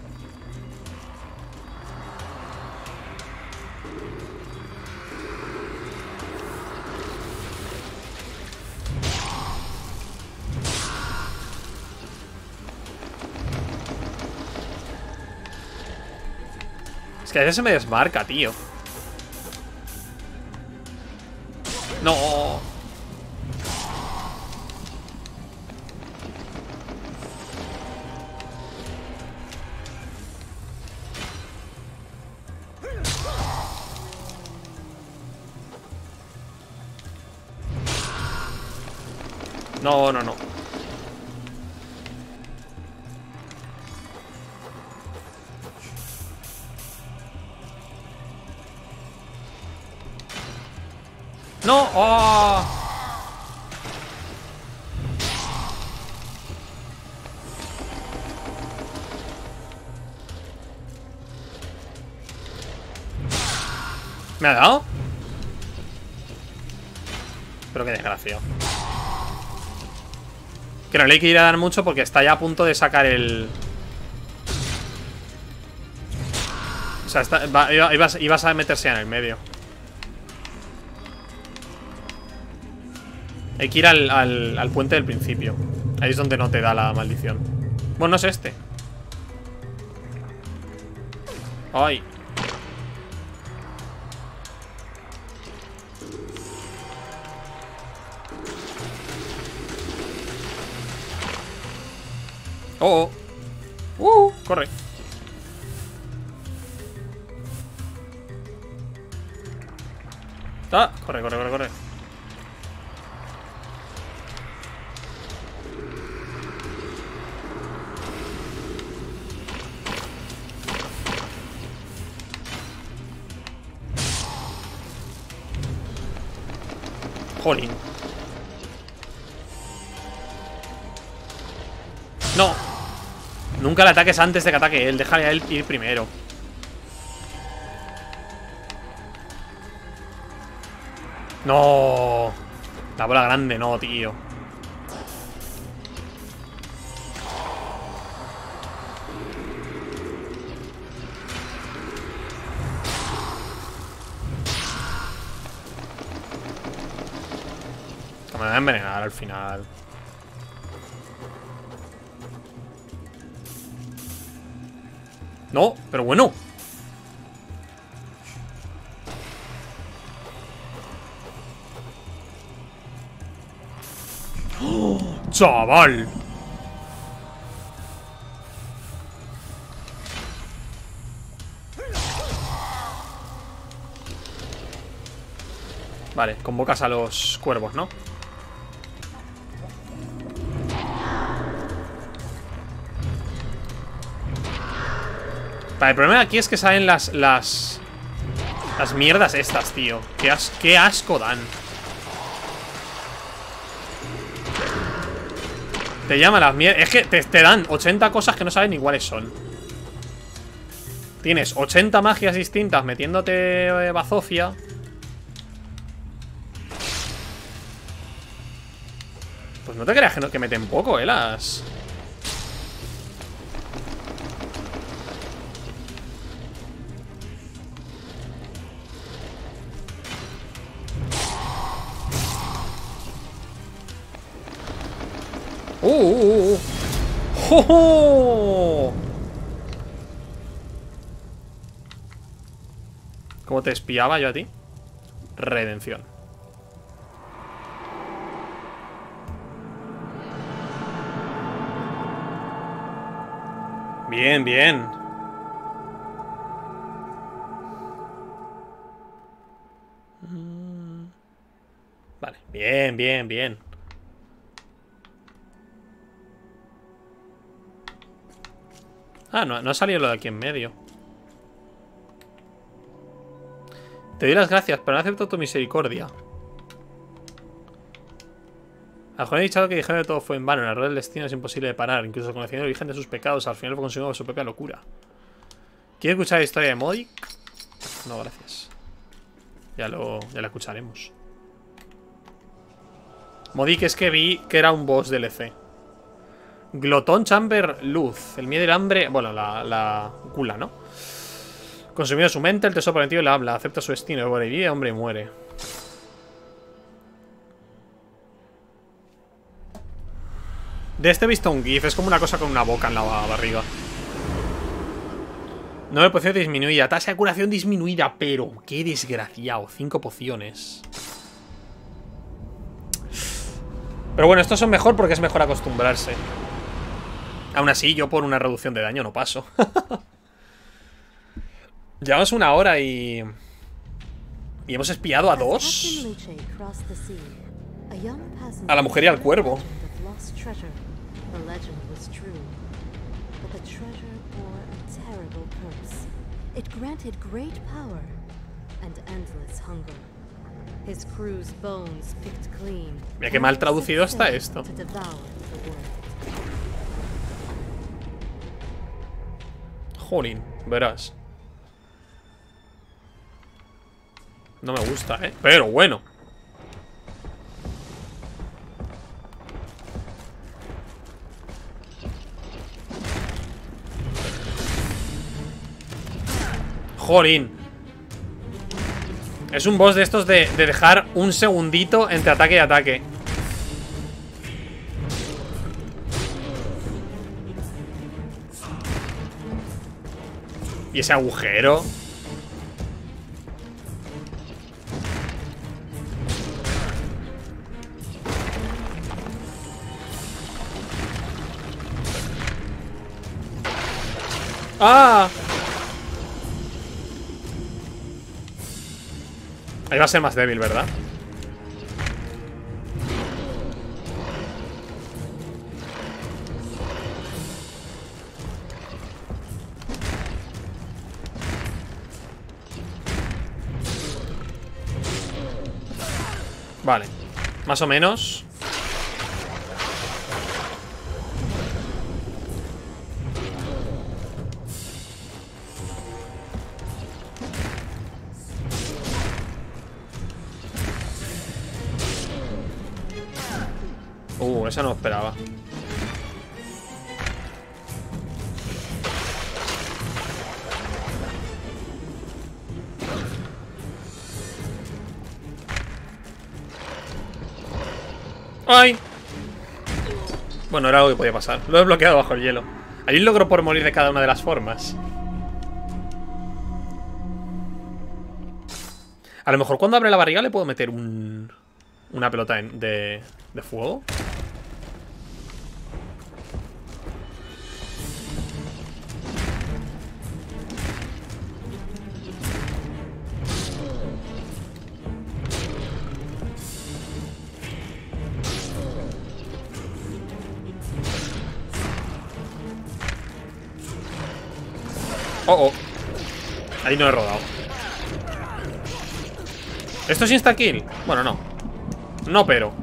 S1: Es que a veces se me desmarca, tío. No. No, no, no. ¡No! ¡Oh! ¿Me ha dado? Pero qué desgracia. Que no le hay que ir a dar mucho porque está ya a punto de sacar el... O sea, está, va, ibas, ibas a meterse ya en el medio. Hay que ir al, al, al puente del principio. Ahí es donde no te da la maldición. Bueno, no es este. Ay. Oh, oh. Uh, corre. Ah, corre, corre, corre, corre. Jolín. No. Nunca le ataques antes de que ataque él. Déjale a él ir primero. No. La bola grande, no, tío. Me va a envenenar al final. No, pero bueno. ¡Oh, chaval! Vale, convocas a los cuervos, ¿no? Vale, el problema aquí es que salen las... Las, las mierdas estas, tío. Qué, as, qué asco dan. Te llama las mierdas. Es que te, te dan ochenta cosas que no saben ni cuáles son. Tienes ochenta magias distintas metiéndote eh, bazofia. Pues no te creas que, no, que meten poco, eh, las... ¡Uh! uh, uh. ¡Oh, oh! ¿Cómo te espiaba yo a ti? Redención. Bien, bien. Vale, bien, bien, bien. Ah, no, no ha salido lo de aquí en medio. Te doy las gracias, pero no acepto tu misericordia. Al joven dicho que dijeron que todo fue en vano. El error del destino es imposible de parar. Incluso conociendo el origen de sus pecados, al final fue consumido por su propia locura. ¿Quieres escuchar la historia de Modic? No, gracias. Ya lo, ya la escucharemos. Modic es que vi que era un boss D L C. Glotón Chamber Luz. El miedo y el hambre. Bueno, la, la gula, ¿no? Consumido su mente, el tesoro prometido le habla. Acepta su destino. Sobrevive, hombre, muere. De este he visto un GIF. Es como una cosa con una boca en la barriga. nueve pociones disminuida. Tasa de curación disminuida. Pero, qué desgraciado. cinco pociones. Pero bueno, estos son mejor porque es mejor acostumbrarse. Aún así, yo por una reducción de daño no paso. Llevamos una hora y... ¿Y hemos espiado a dos? A la mujer y al cuervo.
S2: The legend was true, but the treasure bore a terrible curse. It granted great power and endless hunger. His crew's bones picked clean.
S1: Mira qué mal traducido está esto.
S2: To devour the world.
S1: Jolín, verás. No me gusta, ¿eh? Pero bueno. Jolín. Es un boss de estos de, de dejar un segundito entre ataque y ataque. Y ese agujero. ¡Ah! Ahí va a ser más débil, ¿verdad? Vale, más o menos. Uh, esa no lo esperaba. ¡Ay! Bueno, era algo que podía pasar. Lo he bloqueado bajo el hielo. Hay un logro por morir de cada una de las formas. A lo mejor cuando abre la barriga le puedo meter un... una pelota en- de... de fuego. Oh, oh. Ahí no he rodado. ¿Esto es insta-kill? Bueno, no. No, pero...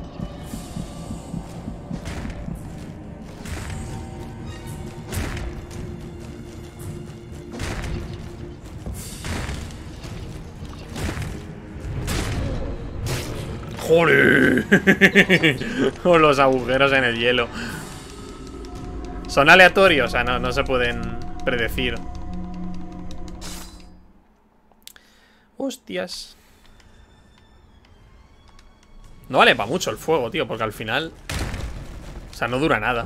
S1: ¡Joder! Con los agujeros en el hielo. Son aleatorios, o sea, no, no se pueden predecir. Hostias. No vale para mucho el fuego, tío, porque al final... O sea, no dura nada.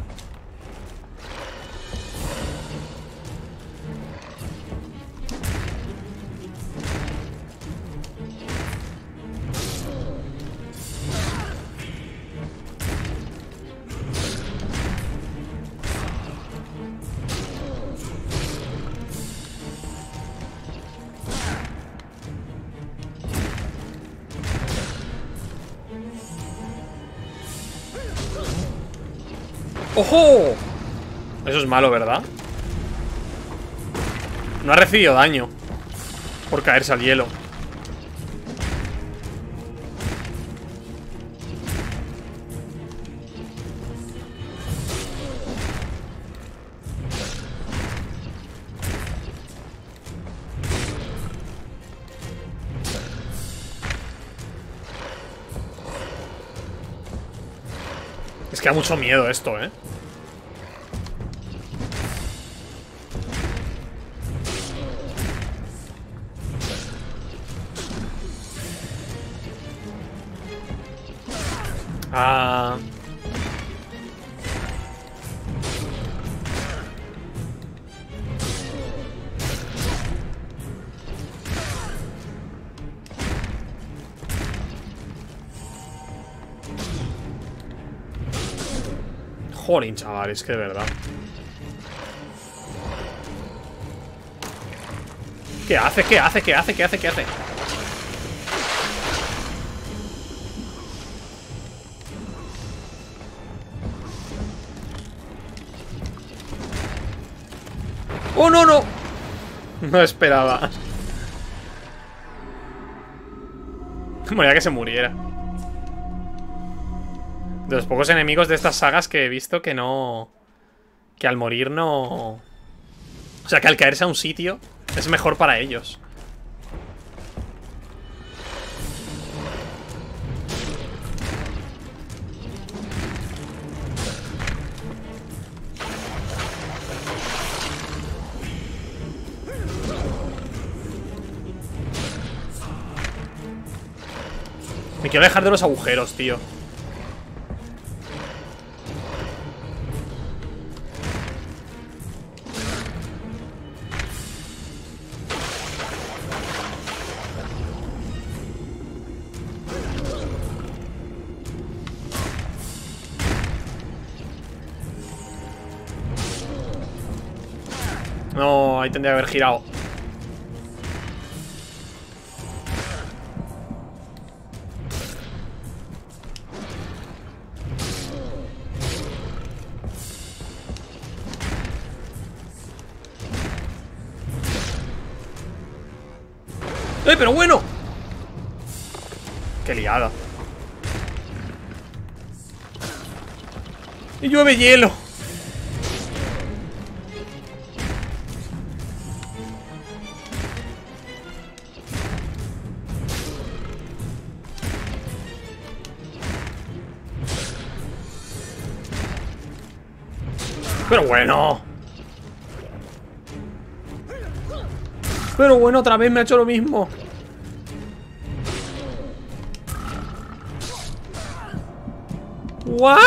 S1: ¡Ojo! Eso es malo, ¿verdad? No ha recibido daño por caerse al hielo. Es que da mucho miedo esto, ¿eh? Ah... Jolín, chaval, es que de verdad. ¿Qué hace? ¿Qué hace? ¿Qué hace? ¿Qué hace? ¿Qué hace? ¡Oh, no, no! No esperaba. Moría que se muriera. De los pocos enemigos de estas sagas que he visto que no... Que al morir no... O sea, que al caerse a un sitio es mejor para ellos. Me quiero dejar de los agujeros, tío. No, ahí tendría que haber girado. ¡Eh, pero bueno! ¡Qué liada! Y llueve hielo. Pero bueno. Pero bueno, otra vez me ha hecho lo mismo. ¿What?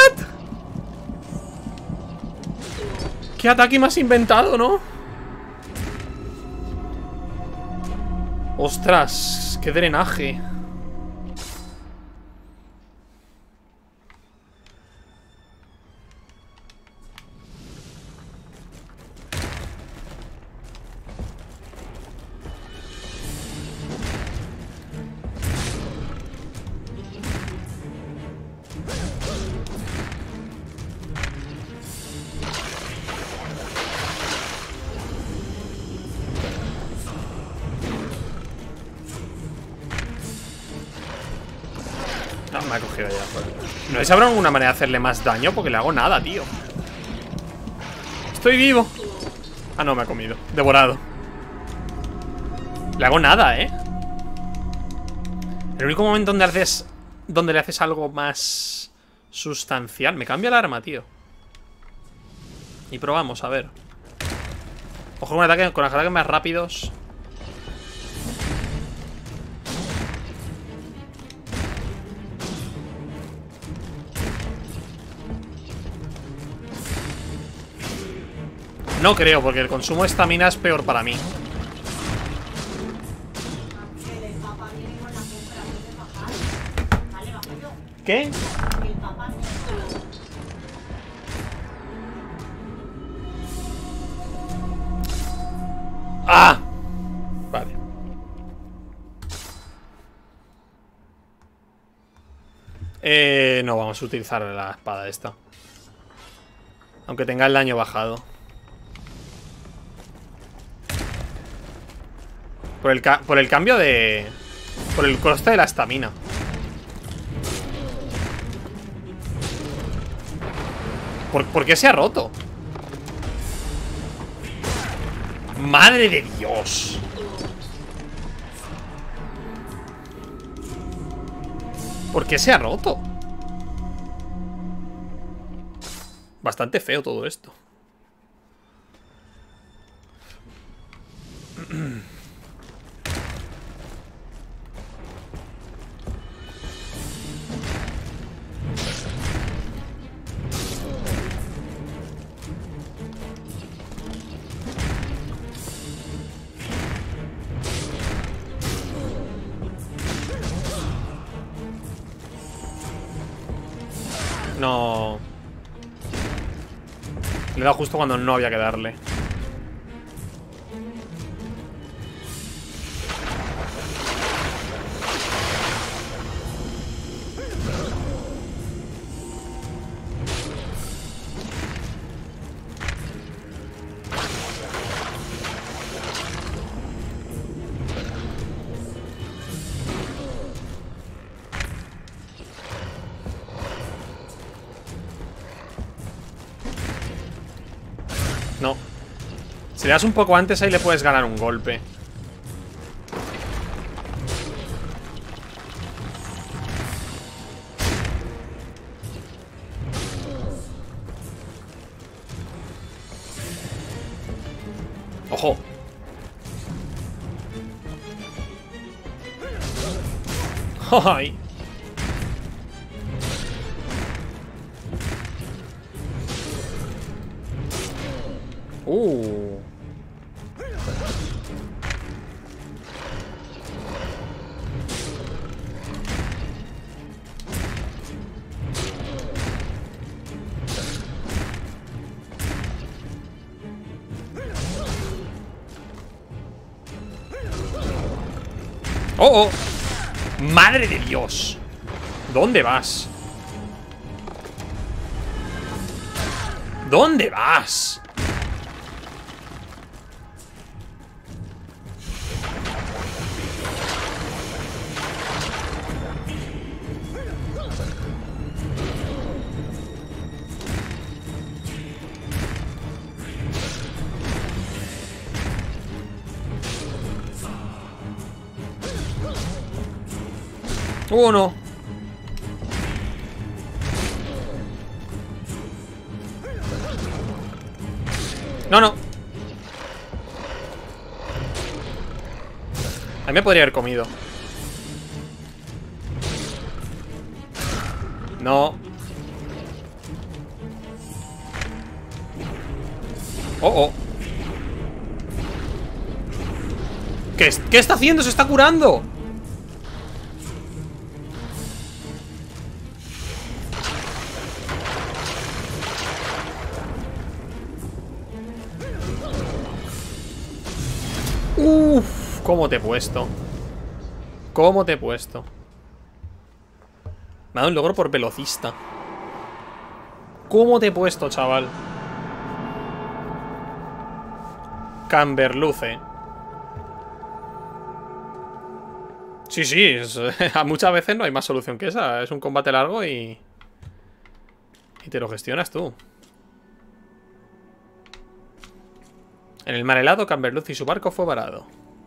S1: ¿Qué ataque me has inventado, no? Ostras, qué drenaje. No, me ha cogido ya. ¿No les habrá alguna manera de hacerle más daño? Porque le hago nada, tío. Estoy vivo. Ah, no, me ha comido. Devorado. Le hago nada, ¿eh? El único momento donde haces... Donde le haces algo más sustancial. Me cambia el arma, tío. Y probamos, a ver. Ojo con, ataque, con ataques más rápidos. No creo, porque el consumo de estamina es peor para mí. ¿Qué? ¡Ah! Vale. Eh, no, vamos a utilizar la espada esta. Aunque tenga el daño bajado. Por el, ca por el cambio de... Por el coste de la estamina. ¿Por, ¿Por qué se ha roto? ¡Madre de Dios! ¿Por qué se ha roto? Bastante feo todo esto. No. Le he dado justo cuando no había que darle. Si le das un poco antes, ahí le puedes ganar un golpe. ¡Ojo! ¡Ay! ¡Uh! ¡Oh, oh! ¡Madre de Dios! ¿Dónde vas? ¿Dónde vas? ¡Oh, no! No, no. A mí me podría haber comido. No. Oh, oh. ¿Qué, ¿Qué está haciendo? ¡Se está curando! Uff, ¿cómo te he puesto? ¿Cómo te he puesto? Me ha dado un logro por velocista. ¿Cómo te he puesto, chaval? Camberluce. Sí, sí, es, a muchas veces no hay más solución que esa. Es un combate largo y... Y te lo gestionas tú. En el mar helado, Camberluz y su barco fue varado.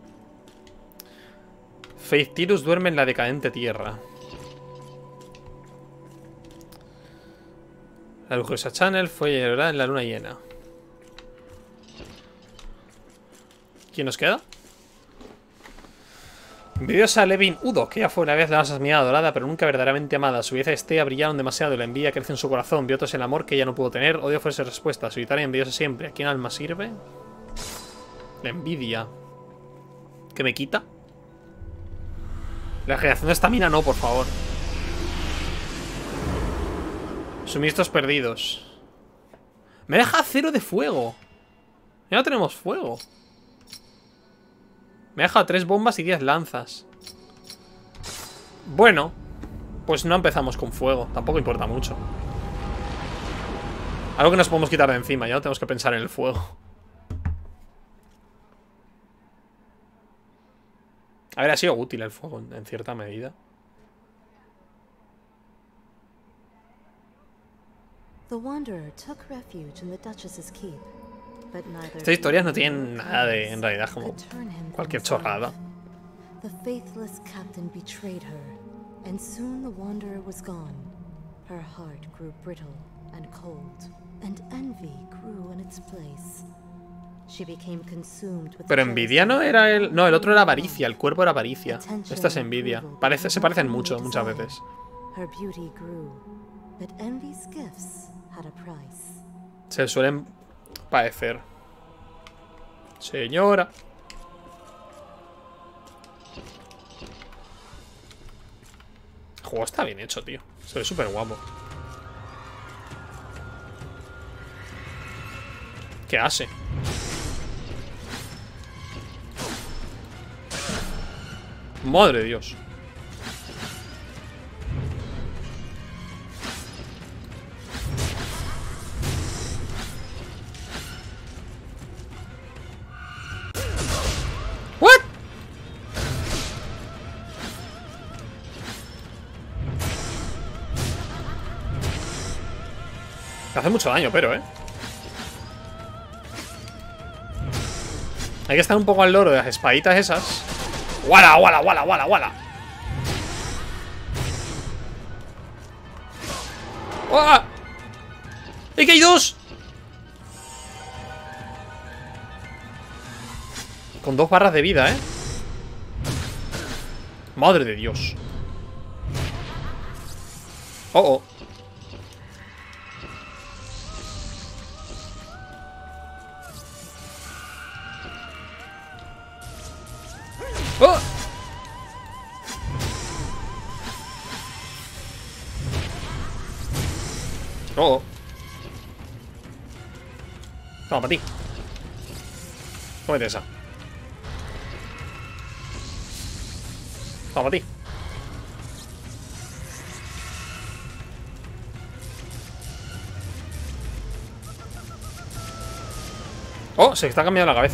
S1: Faith Tirus duerme en la decadente tierra. La lujosa Channel fue llorada en la luna llena. ¿Quién nos queda? Envidiosa Levin Udo, que ya fue una vez la más admirada, adorada, pero nunca verdaderamente amada. Su belleza y estrella brillaron demasiado, la envidia crece en su corazón. Vio otros el amor que ella no pudo tener. Odio fuese respuesta, solitaria y envidiosa siempre. ¿A quién alma sirve? La envidia. ¿Qué me quita? La generación de estamina no, por favor. Suministros perdidos. Me deja cero de fuego. Ya no tenemos fuego. Me deja tres bombas y diez lanzas. Bueno, pues no empezamos con fuego. Tampoco importa mucho. Algo que nos podemos quitar de encima. Ya no tenemos que pensar en el fuego. A ver, ha sido útil el fuego en cierta medida. Estas historias no tienen nada de, en realidad, como cualquier chorrada. The faithless captain betrayed her, and soon the wanderer was gone. Her heart grew brittle and cold, and envy grew in its place. She became consumed with. Pero envidia no era el, no, el otro era avaricia, el cuerpo era avaricia. Esta es envidia. Parece, se parecen mucho, muchas veces. Her beauty grew, but envy's gifts had a price. Se suelen parecer. Señora. El juego está bien hecho, tío. Se ve súper guapo. ¿Qué hace? Madre de Dios. What? Hace mucho daño, pero, eh. Hay que estar un poco al loro de las espaditas esas. ¡Wala, wala, wala, wala, wala! ¡Ah! ¡Eh, que hay dos! Con dos barras de vida, ¿eh? Madre de Dios. Oh, oh. ¡Oh! Oh. Toma, para ti. Cómete esa. Toma, para ti. Oh, se está cambiando la cabeza.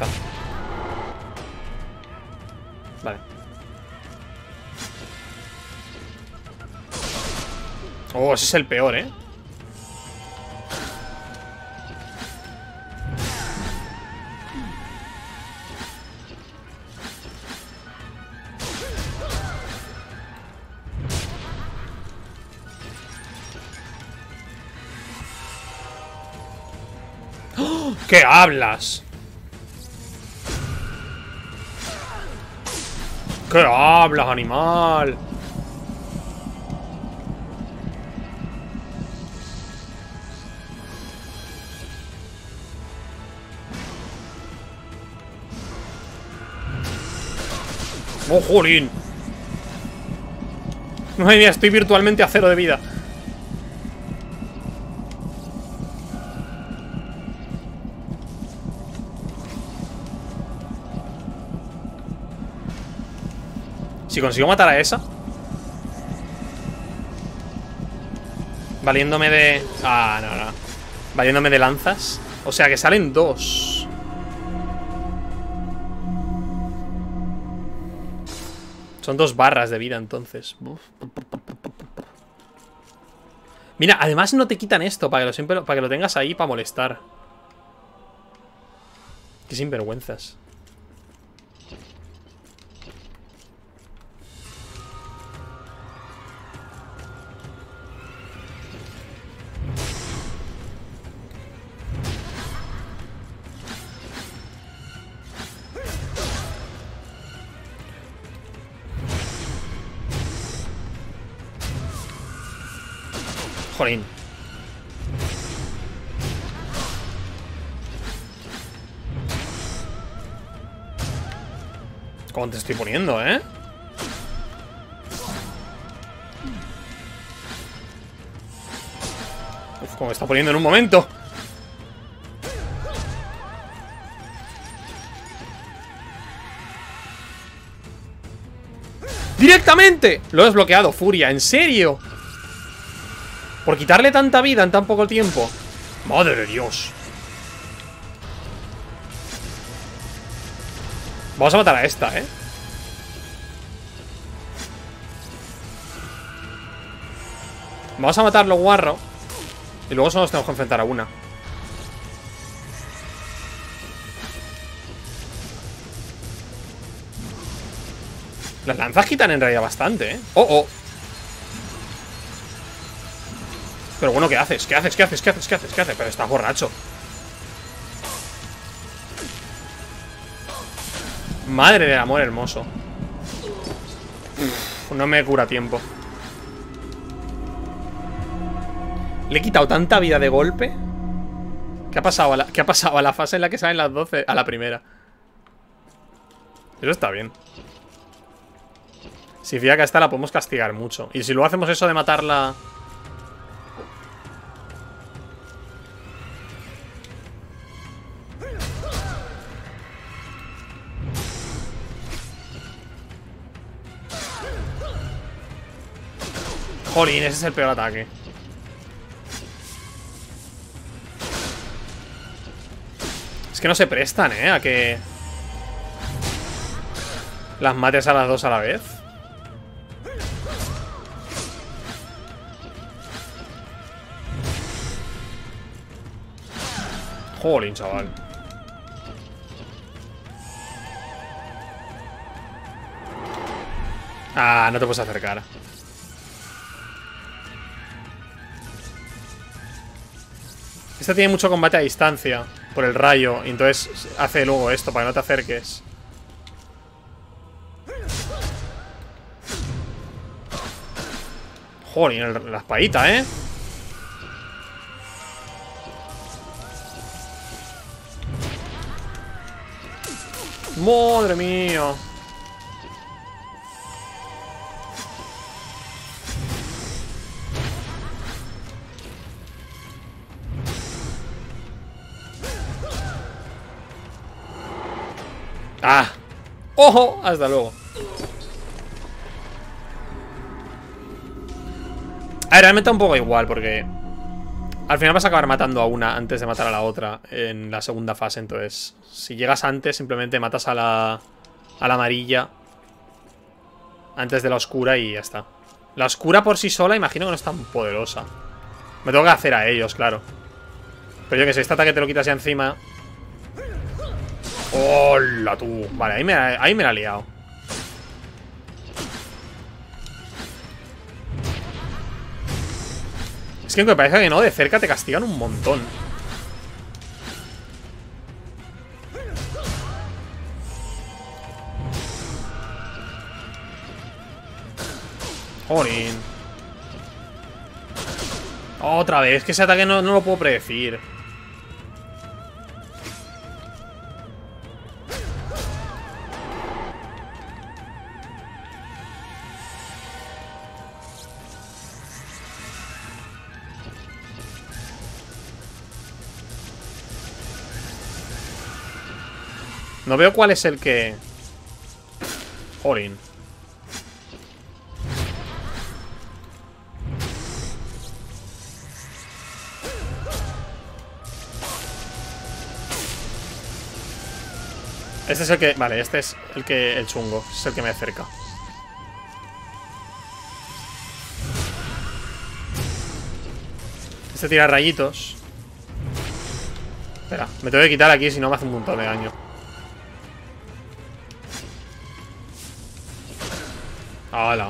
S1: Vale. Oh, ese es el peor, ¿eh? ¿Qué hablas? ¿Qué hablas, animal? ¡Oh, jolín! No hay idea, estoy virtualmente a cero de vida. Si consigo matar a esa, valiéndome de... Ah, no, no. Valiéndome de lanzas. O sea que salen dos. Son dos barras de vida entonces. Uf. Mira, además no te quitan esto para que lo, siempre, para que lo tengas ahí para molestar. Qué sinvergüenzas. Jolín. ¿Cómo te estoy poniendo, eh? Uf, cómo me está poniendo en un momento. ¡Directamente! Lo he desbloqueado, Furia, ¿en serio? Por quitarle tanta vida en tan poco tiempo. ¡Madre de Dios! Vamos a matar a esta, ¿eh? Vamos a matarlo, guarro. Y luego solo nos tenemos que enfrentar a una. Las lanzas quitan en realidad bastante, ¿eh? ¡Oh, oh! Pero bueno, ¿qué haces? ¿Qué haces? ¿Qué haces? ¿Qué haces? ¿Qué haces? ¿Qué haces? Pero estás borracho. Madre del amor hermoso. Uf, no me cura tiempo. Le he quitado tanta vida de golpe. ¿Qué ha pasado a la, ¿qué ha pasado a la fase en la que salen las doce? A la primera. Eso está bien. Significa que a esta la podemos castigar mucho. Y si luego hacemos eso de matarla... Jolín, ese es el peor ataque. Es que no se prestan, ¿eh? A que... las mates a las dos a la vez. Jolín, chaval. Ah, no te puedes acercar. Este tiene mucho combate a distancia por el rayo. Y entonces hace luego esto para que no te acerques. Joder, la espadita, ¿eh? Madre mía. ¡Ah! ¡Ojo! Hasta luego. A ver, realmente un poco igual, porque al final vas a acabar matando a una antes de matar a la otra en la segunda fase. Entonces, si llegas antes, simplemente matas a la, a la amarilla antes de la oscura y ya está. La oscura por sí sola, imagino que no es tan poderosa. Me tengo que hacer a ellos, claro. Pero yo que sé, este ataque te lo quitas ya encima. ¡Hola, tú! Vale, ahí me, ahí me la he liado. Es que me parece que no, de cerca te castigan un montón. Jorín. Otra vez, que ese ataque no, no lo puedo predecir. No veo cuál es el que... Jorín. Este es el que... Vale, este es el que... El chungo. Es el que me acerca. Este tira rayitos. Espera, me tengo que quitar aquí, si no me hace un montón de daño. ¡Hala!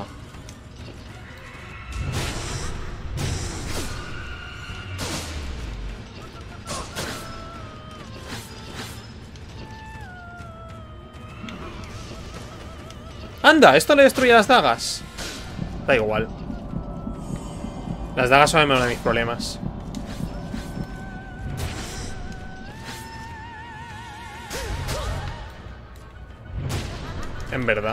S1: ¡Anda! ¿Esto le destruye las dagas? Da igual. Las dagas son uno de mis problemas. En verdad.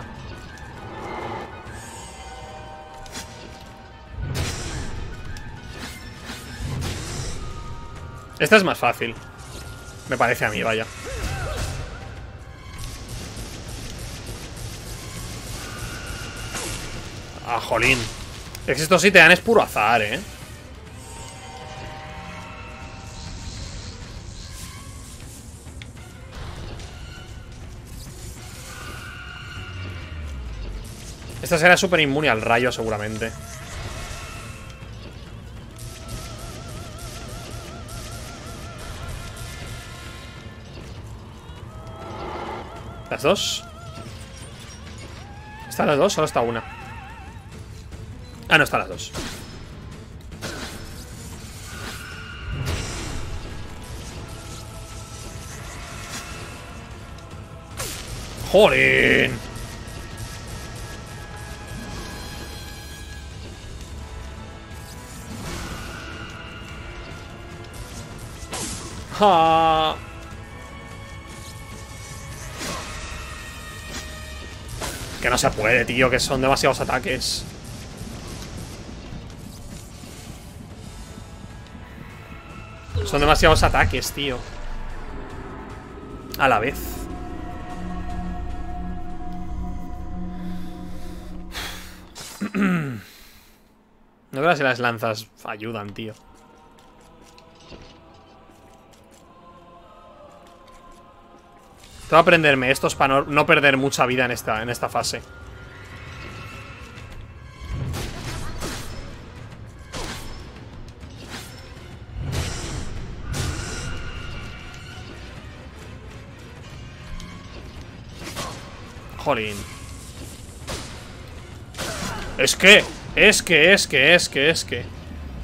S1: Esta es más fácil. Me parece a mí, vaya. Ah, jolín. Es que estos sí te dan es puro azar, ¿eh? Esta será súper inmune al rayo, seguramente. ¿Las dos? ¿Están las dos? Solo está una. Ah, no, están las dos. ¡Joder! ¡Ja! Que no se puede, tío, que son demasiados ataques. Son demasiados ataques, tío. A la vez. No creo que las lanzas ayudan, tío. Tengo que aprenderme estos para no, no perder mucha vida en esta, en esta fase. Jolín. Es que, es que, es que, es que, es que.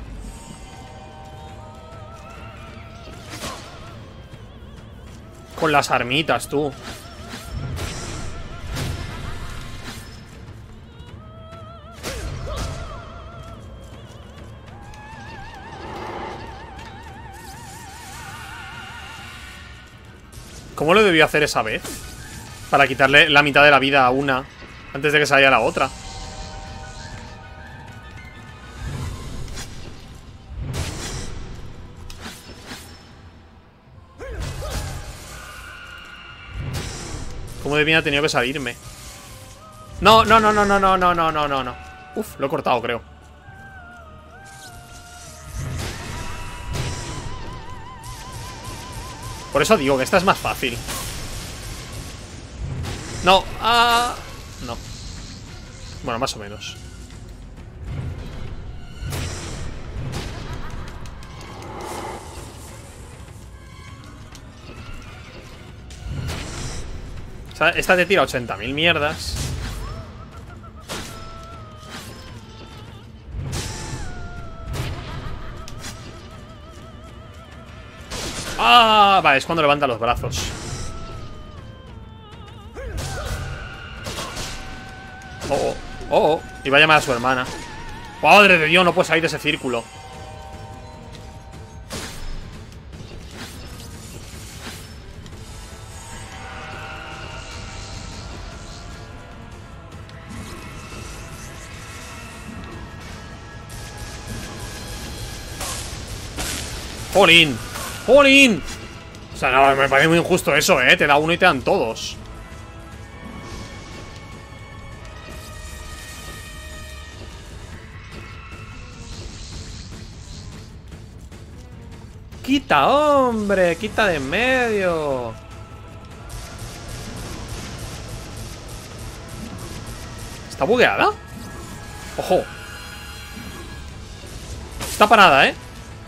S1: Con las armitas, tú. ¿Cómo lo debió hacer esa vez? Para quitarle la mitad de la vida a una antes de que salga la otra. ¿Cómo de bien ha tenido que salirme? No, no, no, no, no, no, no, no, no, no, no. Uf, lo he cortado, creo. Por eso digo que esta es más fácil. No, ah, no. Bueno, más o menos. O sea, esta te tira ochenta mil mierdas. Ah, vale, es cuando levanta los brazos. Oh, oh, oh, oh. Iba a llamar a su hermana. Padre de Dios, no puedes salir de ese círculo. ¡Jolín! ¡Jolín! O sea, no, me parece muy injusto eso, ¿eh? Te da uno y te dan todos. ¡Quita, hombre! ¡Quita de en medio! ¿Está bugueada? ¡Ojo! Está parada, ¿eh?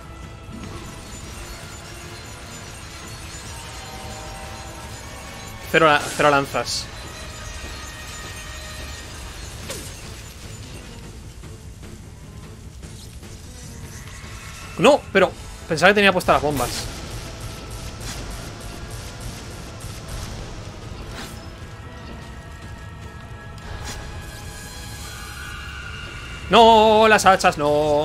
S1: Cero, cero lanzas. No, pero pensaba que tenía puestas las bombas. No, las hachas no.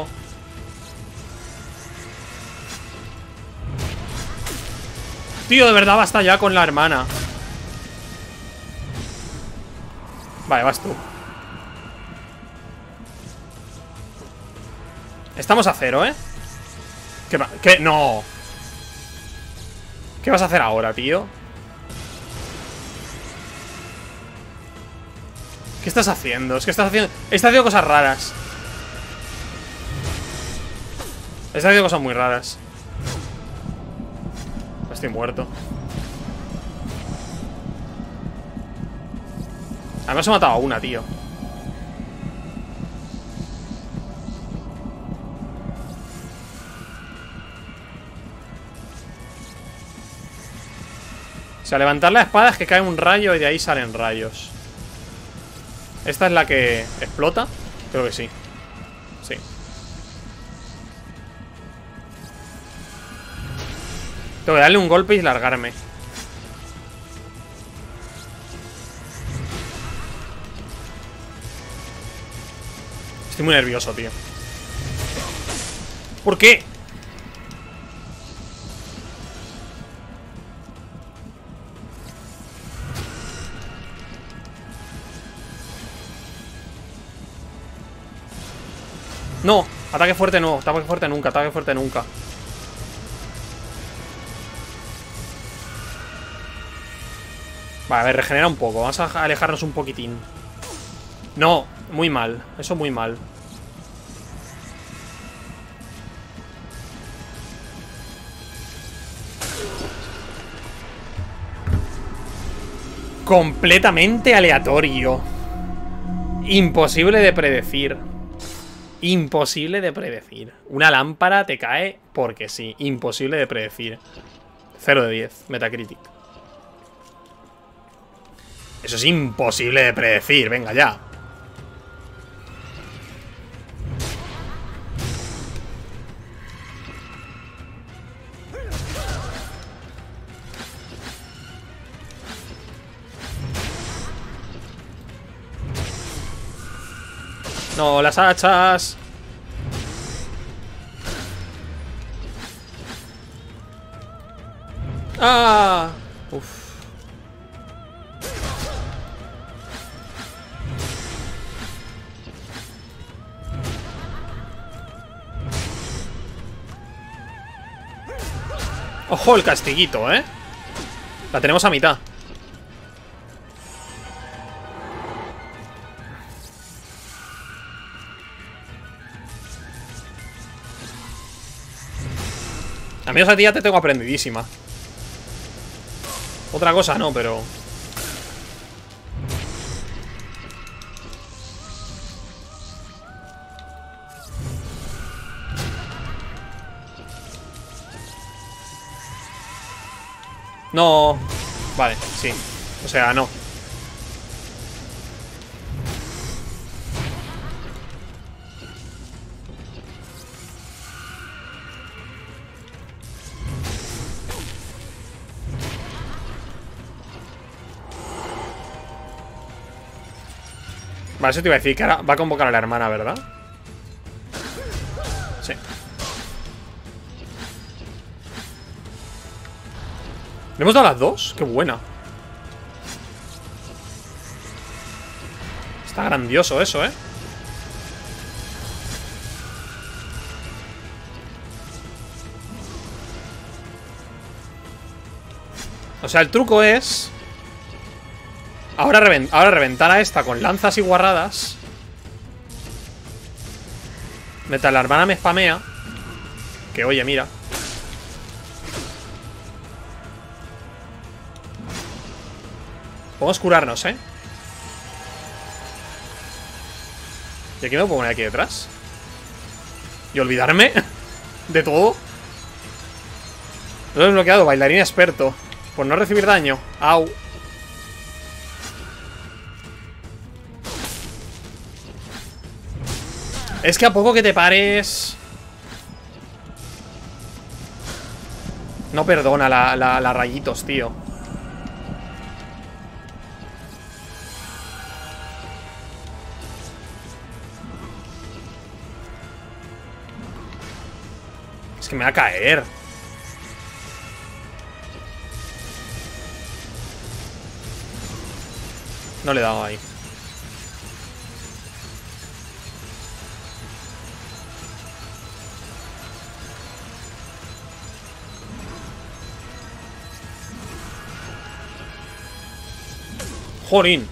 S1: Tío, de verdad basta ya con la hermana. Vale, vas tú. Estamos a cero, ¿eh? ¿Qué va? ¿Qué? No. ¿Qué vas a hacer ahora, tío? ¿Qué estás haciendo? Es que estás haciendo... Estás haciendo cosas raras. Estás haciendo cosas muy raras. Estoy muerto. Además he matado a una, tío. O sea, levantar la espada es que cae un rayo y de ahí salen rayos. ¿Esta es la que explota? Creo que sí. Sí. Tengo que darle un golpe y largarme. Estoy muy nervioso, tío. ¿Por qué? No, ataque fuerte no, ataque fuerte nunca, ataque fuerte nunca. Vale, a ver, regenera un poco. Vamos a alejarnos un poquitín. No, muy mal, eso muy mal. Completamente aleatorio. Imposible de predecir. Imposible de predecir. Una lámpara te cae porque sí. Imposible de predecir. cero de diez, Metacritic. Eso es imposible de predecir, venga ya. No, las hachas. ¡Ah! Uf. Ojo el castiguito, ¿eh? La tenemos a mitad. A mí esa tía te tengo aprendidísima. Otra cosa no, pero... No. Vale, sí. O sea, no. Vale, eso te iba a decir que ahora va a convocar a la hermana, ¿verdad? Sí. ¿Le hemos dado las dos? ¡Qué buena! Está grandioso eso, ¿eh? O sea, el truco es... Ahora, revent ahora reventar a esta con lanzas y guarradas. Mientras la hermana me spamea. Que oye, mira. Podemos curarnos, ¿eh? ¿Y aquí me puedo poner aquí detrás? ¿Y olvidarme? ¿De todo? Lo he desbloqueado, bailarín experto. Por no recibir daño. Au. Es que a poco que te pares... No perdona la, la, la rayitos, tío. Es que me va a caer. No le he dado ahí. Jorín.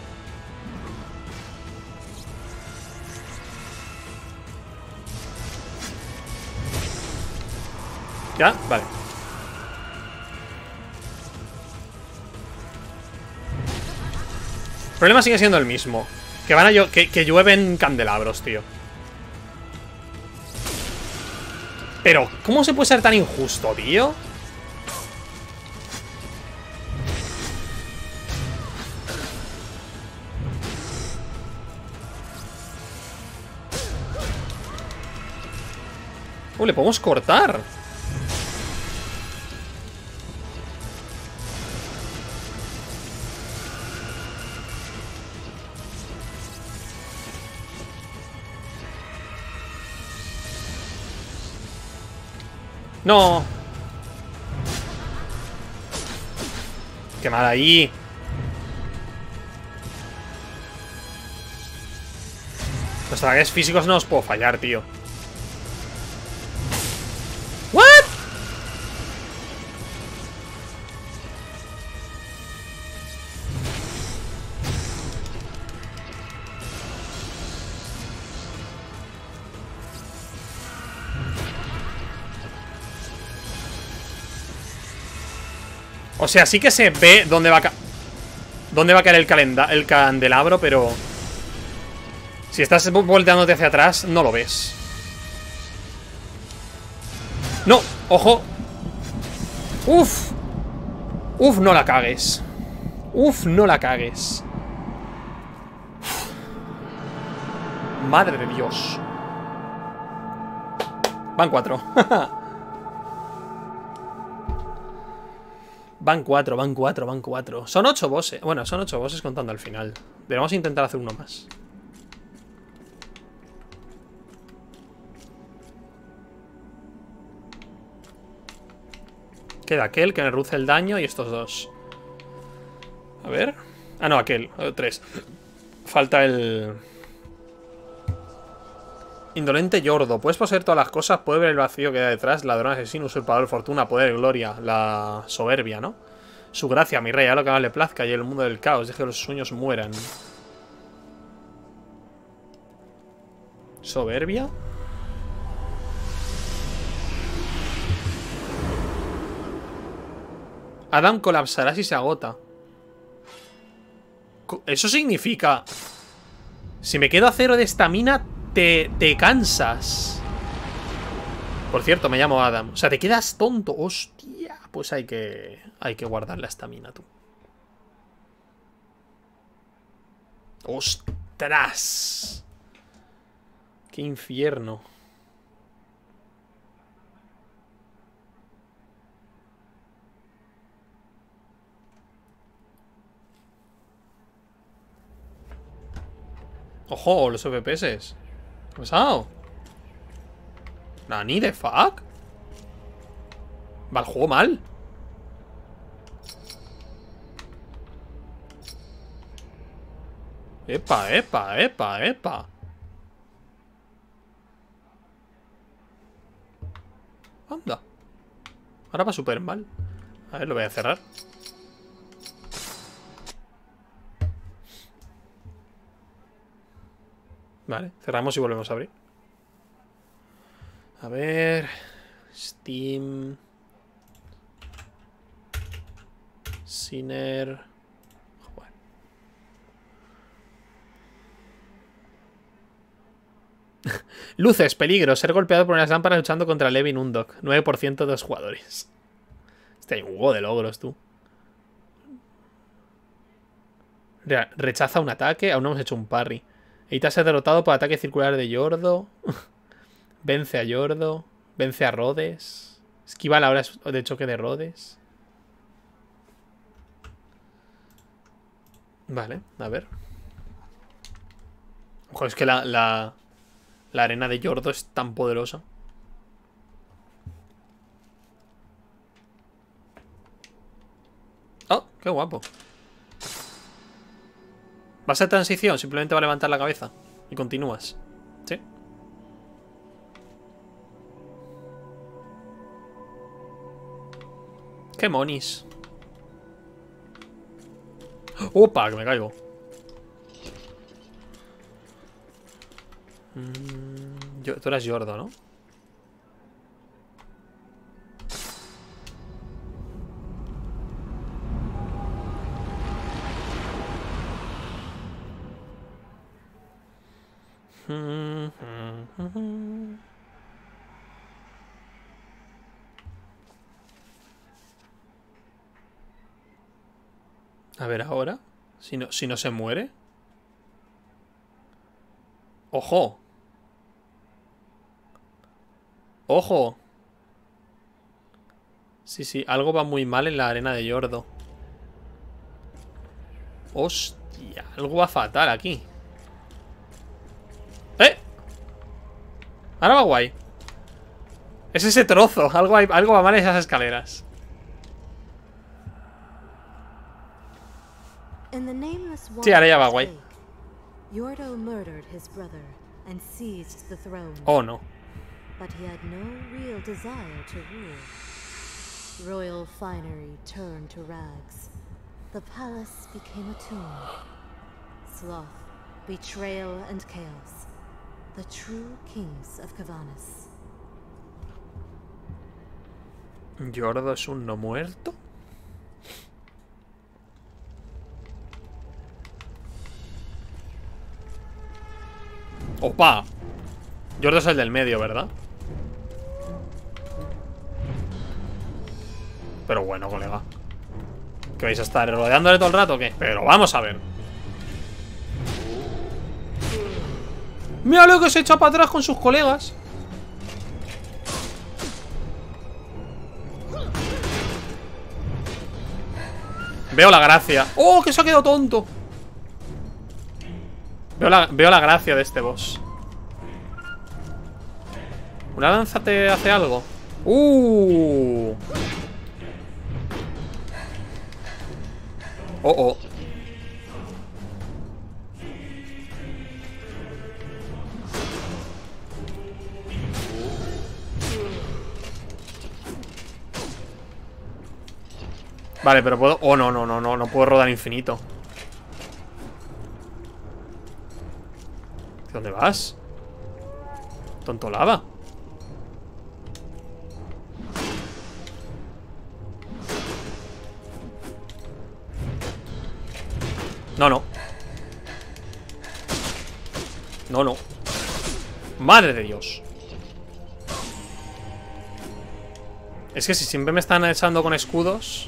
S1: ¿Ya? Vale. El problema sigue siendo el mismo. Que van a llo que, que llueven candelabros, tío. Pero, ¿cómo se puede ser tan injusto, tío? Uh, le podemos cortar. No. Qué mal ahí. Los ataques físicos no os puedo fallar, tío. ¿What? O sea, sí que se ve dónde va a ca dónde va a caer el, calenda el candelabro, pero si estás volteándote hacia atrás, no lo ves. ¡No! ¡Ojo! ¡Uf! ¡Uf, no la cagues! ¡Uf, no la cagues! ¡Madre de Dios! Van cuatro. Van cuatro, van cuatro, van cuatro. Son ocho bosses. Bueno, son ocho bosses contando al final. Pero vamos a intentar hacer uno más. Queda aquel que me reduce el daño y estos dos. A ver. Ah, no, aquel. Tres. Falta el... Indolente Yordo. Puedes poseer todas las cosas. Puede ver el vacío que hay detrás. Ladrón, asesino, usurpador, fortuna, poder, gloria. La soberbia, ¿no? Su gracia, mi rey. A lo que más le plazca y el mundo del caos. Deje que los sueños mueran. Soberbia. Adam colapsará si se agota. Eso significa... Si me quedo a cero de estamina, te, te cansas. Por cierto, me llamo Adam. O sea, te quedas tonto. Hostia. Pues hay que... Hay que guardar la estamina, tú. ¡Ostras! ¡Qué infierno! ¡Ojo! Los F P S. ¿Qué ha pasado? ¿Nani de fuck? Va el juego mal. Epa, epa, epa, epa. Anda. Ahora va súper mal. A ver, lo voy a cerrar. Vale, cerramos y volvemos a abrir. A ver... Steam... Sinner... Joder. Luces, peligro. Ser golpeado por unas lámparas luchando contra Levin Undok. nueve por ciento de los jugadores. Este hay un huevo de logros, tú. Re rechaza un ataque. Aún no hemos hecho un parry. Evita ser derrotado por ataque circular de Yordo. Vence a Yordo. Vence a Rhodes. Esquiva la hora de choque de Rhodes. Vale, a ver. Ojo, es que la, la, la arena de Yordo es tan poderosa. Oh, qué guapo. ¿Va a ser transición? Simplemente va a levantar la cabeza y continúas. ¿Sí? ¡Qué monis! ¡Opa! Que me caigo. Mm, yo, tú eras Yordo, ¿no? A ver ahora. Si no, si no se muere. ¡Ojo! ¡Ojo! Sí, sí, algo va muy mal en la arena de Yordo. ¡Hostia! Algo va fatal aquí. ¡Eh! Ahora va guay. Es ese trozo. Algo, hay, algo va mal en esas escaleras. Sí, ahora ya va guay.
S2: Yordo murdered his brother and seized the throne.
S1: Oh no.
S2: But he had no real desire to rule. Royal finery turned to rags. The palace became a tomb. Sloth, betrayal and chaos. The true kings of Kavanis.
S1: ¿Yordo es un no muerto? ¡Opa! Yordo es el del medio, ¿verdad? Pero bueno, colega. ¿Que vais a estar rodeándole todo el rato o qué? Pero vamos a ver. ¡Mira lo que se echa para atrás con sus colegas! Veo la gracia. ¡Oh, que se ha quedado tonto! Veo la, veo la gracia de este boss. ¿Una lanza te hace algo? ¡Uh! Oh, oh. Vale, pero puedo... Oh, no, no, no, no, no puedo rodar infinito. ¿Dónde vas? Tonto lava. No, no. No, no. Madre de Dios. Es que si siempre me están echando con escudos...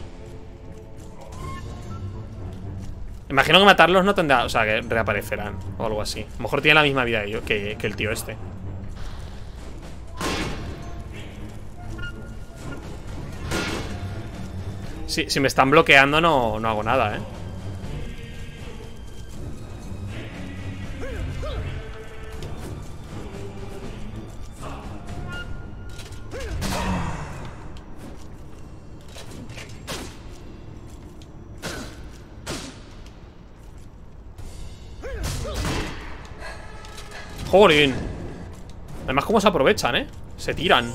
S1: Imagino que matarlos no tendrá... O sea, que reaparecerán o algo así. A lo mejor tiene la misma vida que, yo, que, que el tío este. Sí, si me están bloqueando no, no hago nada, ¿eh? Jolín. Además, cómo se aprovechan, ¿eh? Se tiran.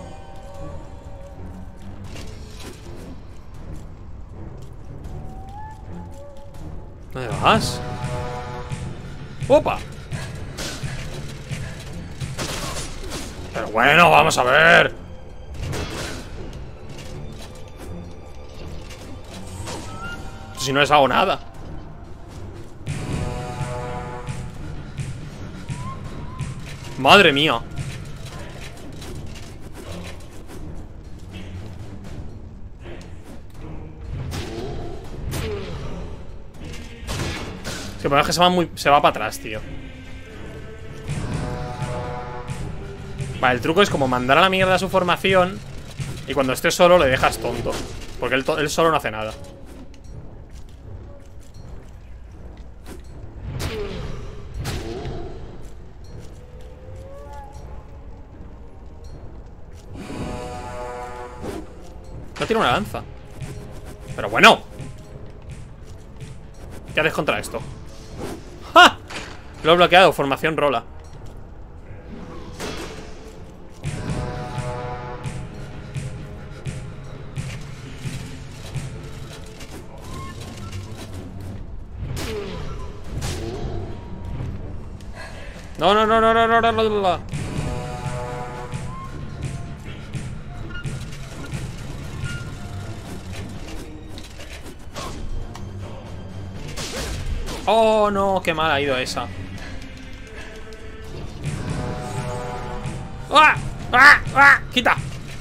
S1: ¿Dónde vas? ¡Opa! Pero bueno, vamos a ver. Si no les hago nada. Madre mía. Es que el problema es que se va, muy, se va para atrás, tío. Vale, el truco es como mandar a la mierda a su formación y cuando esté solo le dejas tonto. Porque él, él solo no hace nada. No tiene una lanza. Pero bueno. ¿Qué haces contra esto? ¡Ja! Lo he bloqueado, formación rola. No, no, no, no, no, no, no, no, no. Oh, no, qué mal ha ido esa. ¡Ah! ¡Ah! ¡Ah! ¡Quita!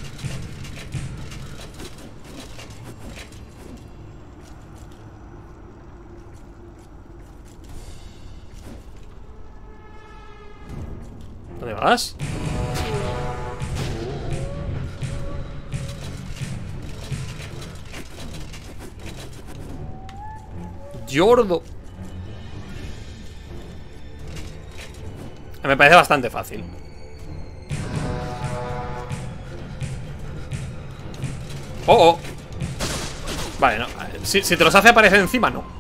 S1: ¿Dónde vas? Yordo. Me parece bastante fácil. Oh, oh. Vale, no. Si, si te los hace aparecer encima, no.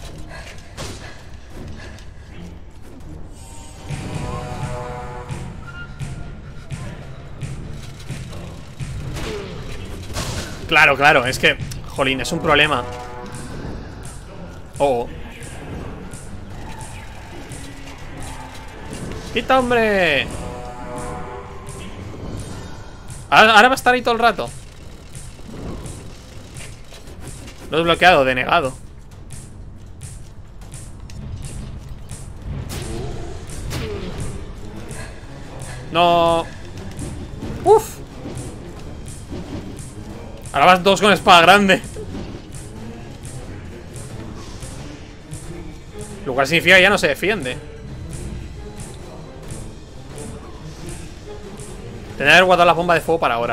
S1: Claro, claro, es que... Jolín, es un problema. Oh, oh. ¡Quita, hombre! Ahora, ahora va a estar ahí todo el rato. Lo he bloqueado, denegado. No. Uf. Ahora vas dos con espada grande. Lo cual significa que ya no se defiende. Tendría que haber guardado la bomba de fuego para ahora.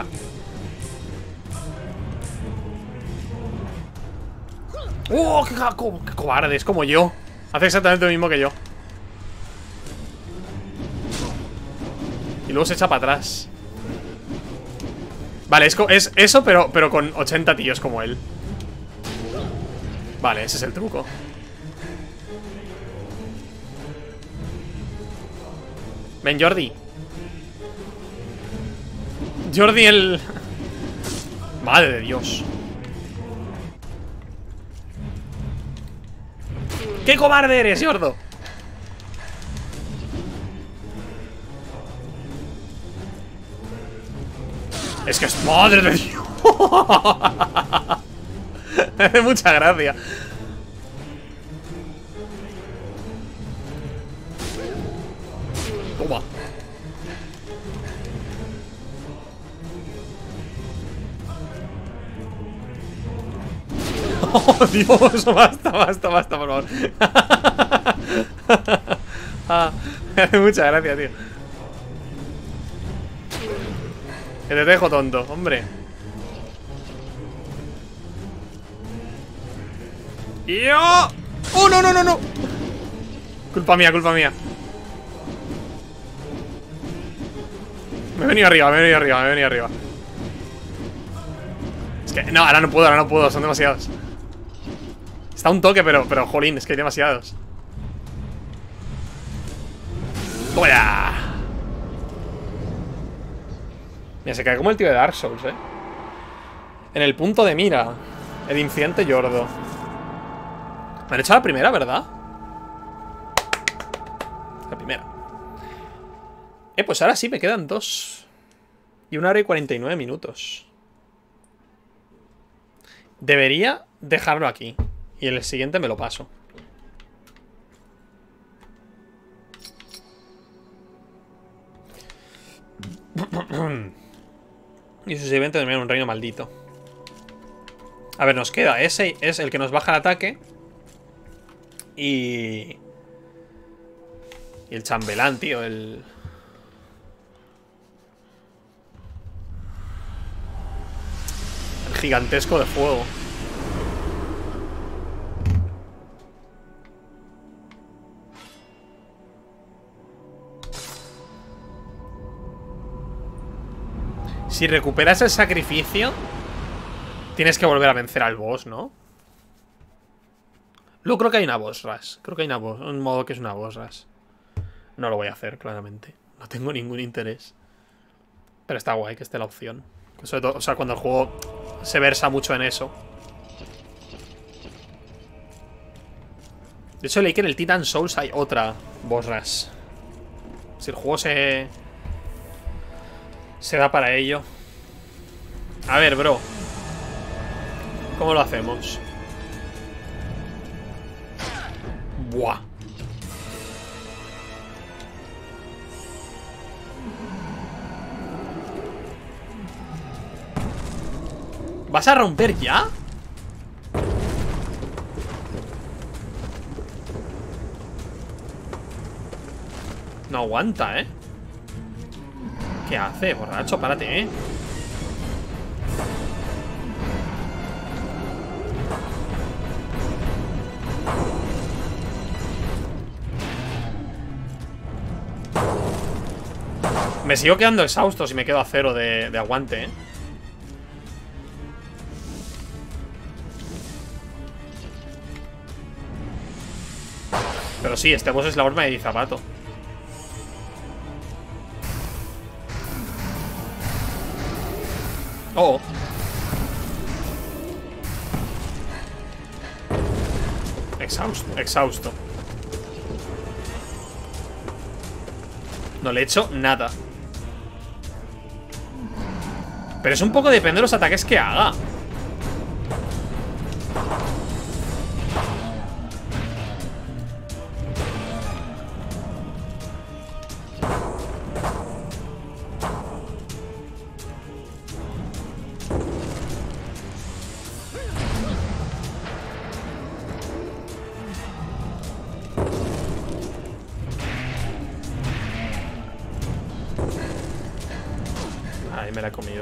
S1: ¡Oh! ¡Qué, co qué cobarde! Es como yo. Hace exactamente lo mismo que yo. Y luego se echa para atrás. Vale, es, es eso, pero, pero con ochenta tíos como él. Vale, ese es el truco. Ven, Jordi. Jordi el... Madre de Dios. ¡Qué cobarde eres, Jordo! Es que es... ¡Madre de Dios! Me hace mucha gracia. Toma. Oh, Dios, basta, basta, basta, por favor. Ah, me hace mucha gracia, tío. Que te dejo tonto, hombre. ¡Yo! ¡Oh, no, no, no, no! Culpa mía, culpa mía. Me he venido arriba, me he venido arriba, me he venido arriba. Es que, no, ahora no puedo, ahora no puedo, son demasiados. Está un toque, pero, pero, jolín, es que hay demasiados. ¡Fuera! Mira, se cae como el tío de Dark Souls, eh. En el punto de mira. El incidente Yordo. Me han hecho la primera, ¿verdad? La primera. Eh, pues ahora sí, me quedan dos. Y una hora y cuarenta y nueve minutos. Debería dejarlo aquí. Y el siguiente me lo paso. Y su siguiente termina en un reino maldito. A ver, nos queda. Ese es el que nos baja el ataque. Y... Y el chambelán, tío. El... El gigantesco de fuego. Si recuperas el sacrificio, tienes que volver a vencer al boss, ¿no? Luego creo que hay una boss rush. Creo que hay una boss, un modo que es una boss rush. No lo voy a hacer, claramente. No tengo ningún interés. Pero está guay que esté la opción. Sobre todo, o sea, cuando el juego se versa mucho en eso. De hecho, leí que en el Titan Souls hay otra boss rush. Si el juego se... se da para ello. A ver, bro. ¿Cómo lo hacemos? Buah. ¿Vas a romper ya? No aguanta, ¿eh? ¿Qué hace, borracho? Párate, ¿eh? Me sigo quedando exhausto si me quedo a cero de, de aguante, ¿eh? Pero sí, este boss es la horma de zapato. Oh. Exhausto, exhausto. No le he hecho nada. Pero es un poco depende de los ataques que haga. Ahí me la he comido.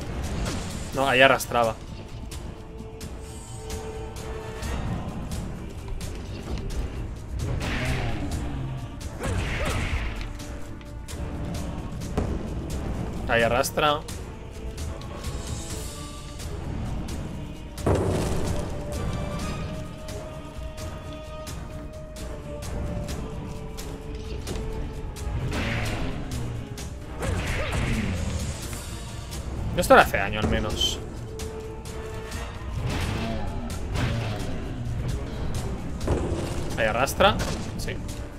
S1: No, ahí arrastraba. Ahí arrastra. Esto le hace daño al menos. Ahí arrastra. Sí.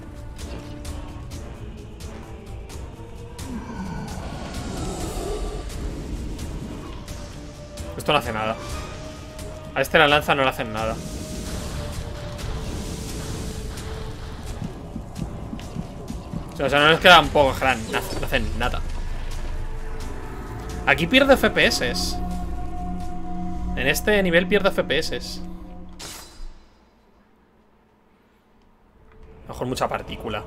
S1: Esto no hace nada. A este la lanza no le hacen nada. O sea, no les queda un poco gran. No hacen nada. Aquí pierde F P S. En este nivel pierde F P S. A lo mejor mucha partícula.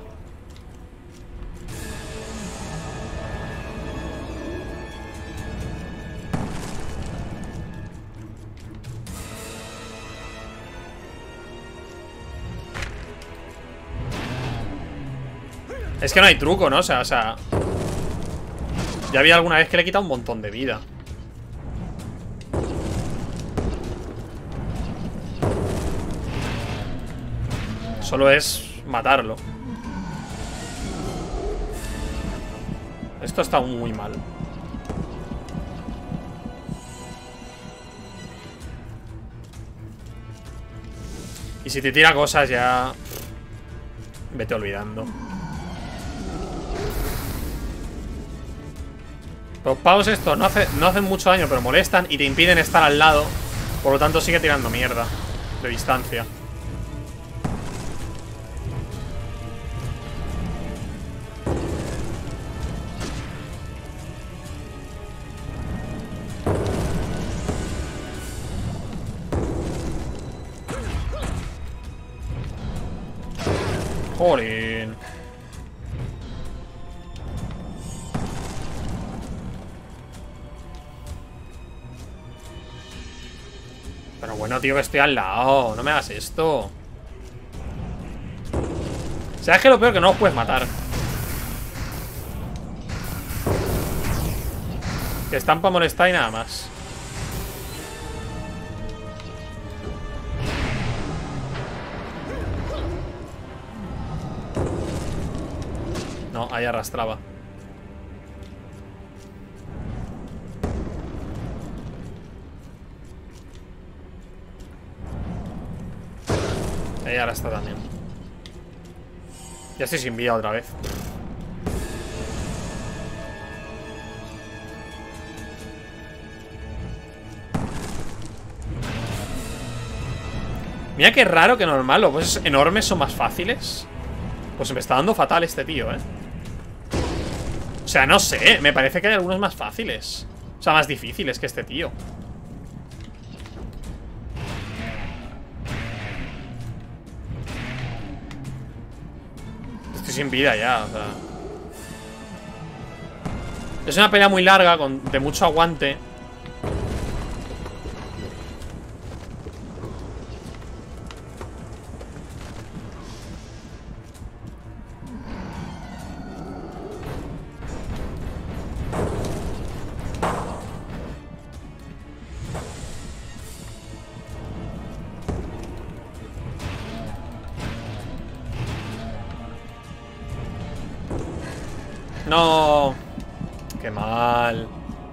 S1: Es que no hay truco, ¿no? O sea, o sea... Ya había alguna vez que le he quitado un montón de vida. Solo es matarlo. Esto está muy mal. Y si te tira cosas ya... Vete olvidando. Los pavos estos no, hace, no hacen mucho daño, pero molestan y te impiden estar al lado. Por lo tanto sigue tirando mierda de distancia. Jolín. Pero bueno, tío, que estoy al lado. No me hagas esto. ¿Sabes qué? Lo peor que no los puedes matar. Que están para molestar y nada más. No, ahí arrastraba. Ahí arrastra también. Ya estoy sin vida otra vez. Mira qué raro que normal. Los bosses enormes son más fáciles. Pues se me está dando fatal este tío, eh. O sea, no sé. Me parece que hay algunos más fáciles. O sea, más difíciles que este tío. Estoy sin vida ya, o sea. Es una pelea muy larga, con, de mucho aguante. No. Qué mal.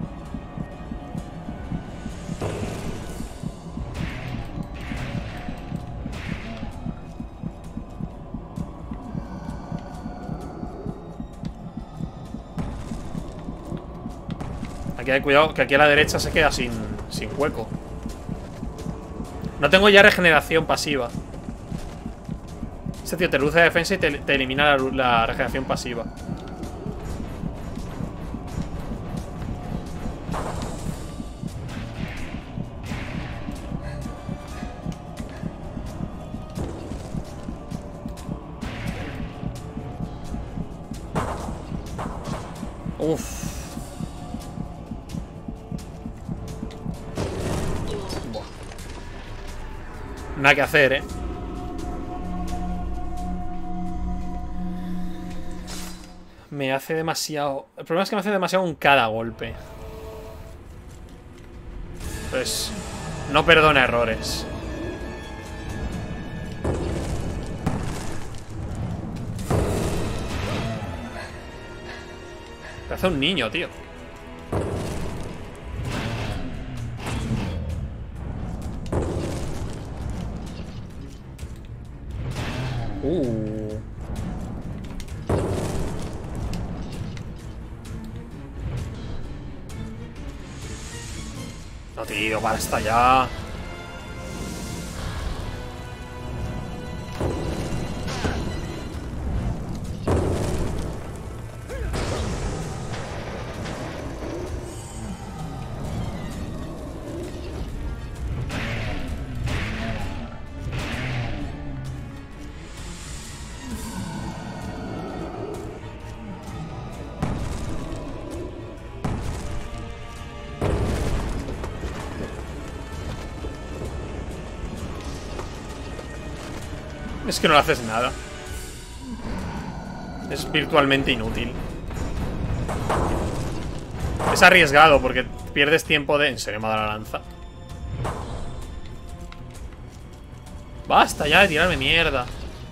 S1: Aquí hay cuidado, que aquí a la derecha se queda sin, sin hueco. No tengo ya regeneración pasiva. Este tío te reduce la defensa y te, te elimina la, la regeneración pasiva. Uff. Buah. Nada que hacer, eh. Me hace demasiado... El problema es que me hace demasiado en cada golpe. Pues... no perdona errores. Me hace un niño, tío. Uh. No, tío, para hasta allá. Es que no le haces nada. Es virtualmente inútil. Es arriesgado porque pierdes tiempo de... ¿En serio me ha dado la lanza? Basta ya de tirarme mierda.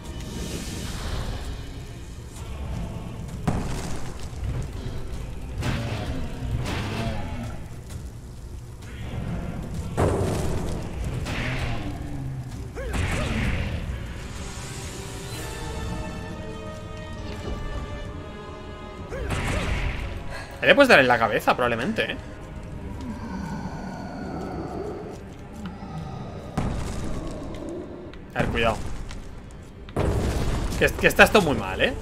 S1: Le puedes dar en la cabeza, probablemente, ¿eh? A ver, cuidado. Que, que está esto muy mal, ¿eh?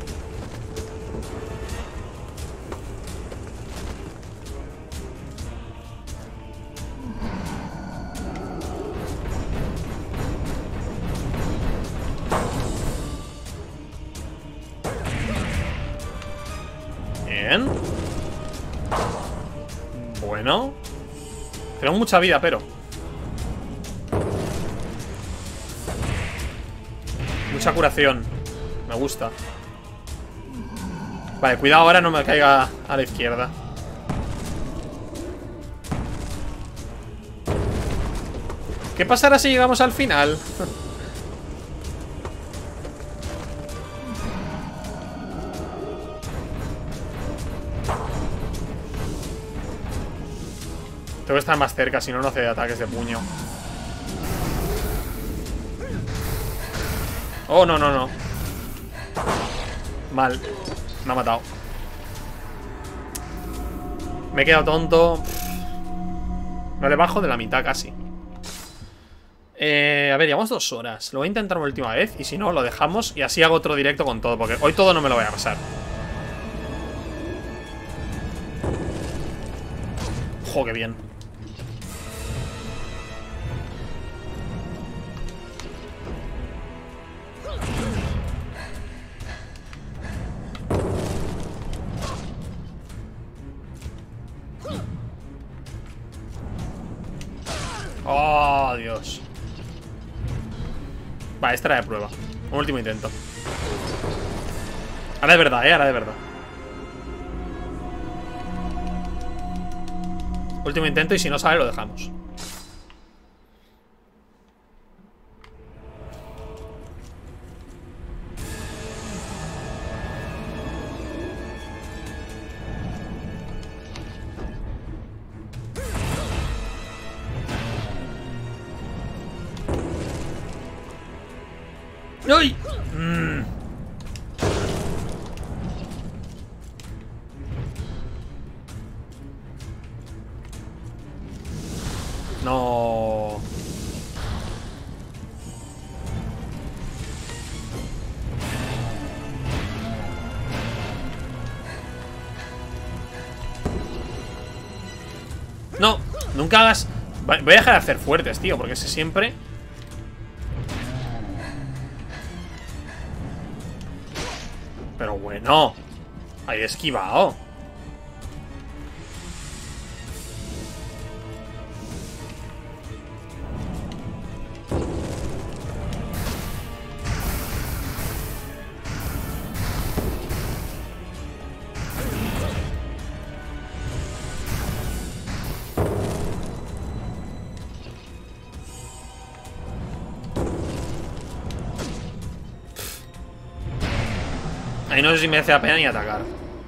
S1: Bien. Bueno. Tengo mucha vida, pero mucha curación. Me gusta. Vale, cuidado ahora no me caiga a la izquierda. ¿Qué pasará si llegamos al final? Tengo que estar más cerca, si no, no hace ataques de puño. Oh, no, no, no. Mal. Me ha matado. Me he quedado tonto. No le bajo de la mitad casi. Eh, a ver, llevamos dos horas. Lo voy a intentar una última vez. Y si no, lo dejamos y así hago otro directo con todo. Porque hoy todo no me lo voy a pasar. Jo, qué bien. Oh, Dios. Va, esta era de prueba. Un último intento. Ahora de verdad, eh, ahora de verdad. Último intento y si no sale lo dejamos. ¡Ay! Mm. No. No, nunca hagas... Voy a dejar de hacer fuertes, tío, porque ese siempre... Pero bueno, ahí he esquivado. Ahí no sé si merece la pena ni atacar.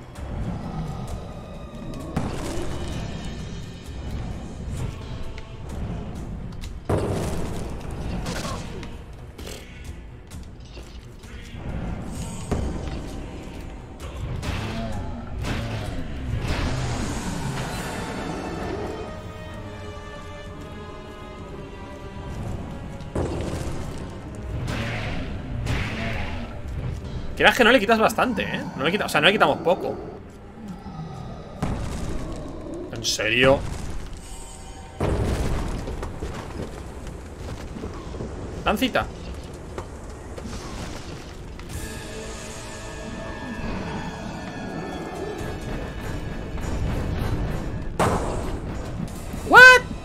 S1: Quieras que no le quitas bastante, ¿eh? No le quita, o sea, no le quitamos poco. ¿En serio? Lancita. ¿What?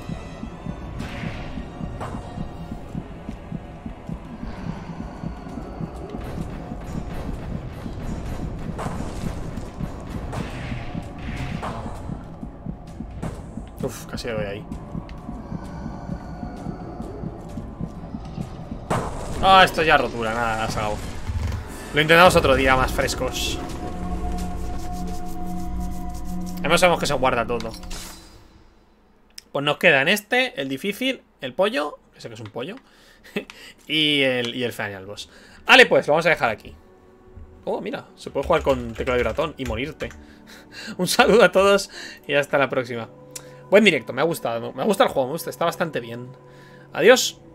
S1: Uf, casi le doy ahí. Ah, esto ya rotura, nada, se acabó. Lo intentamos otro día, más frescos. Además sabemos que se guarda todo. Pues nos quedan este, el difícil, el pollo, que sé que es un pollo, y el, y el final boss. Vale, pues lo vamos a dejar aquí. Oh, mira, se puede jugar con teclado y ratón y morirte. Un saludo a todos y hasta la próxima. Buen directo, me ha gustado. Me ha gustado el juego, me gusta, está bastante bien. Adiós.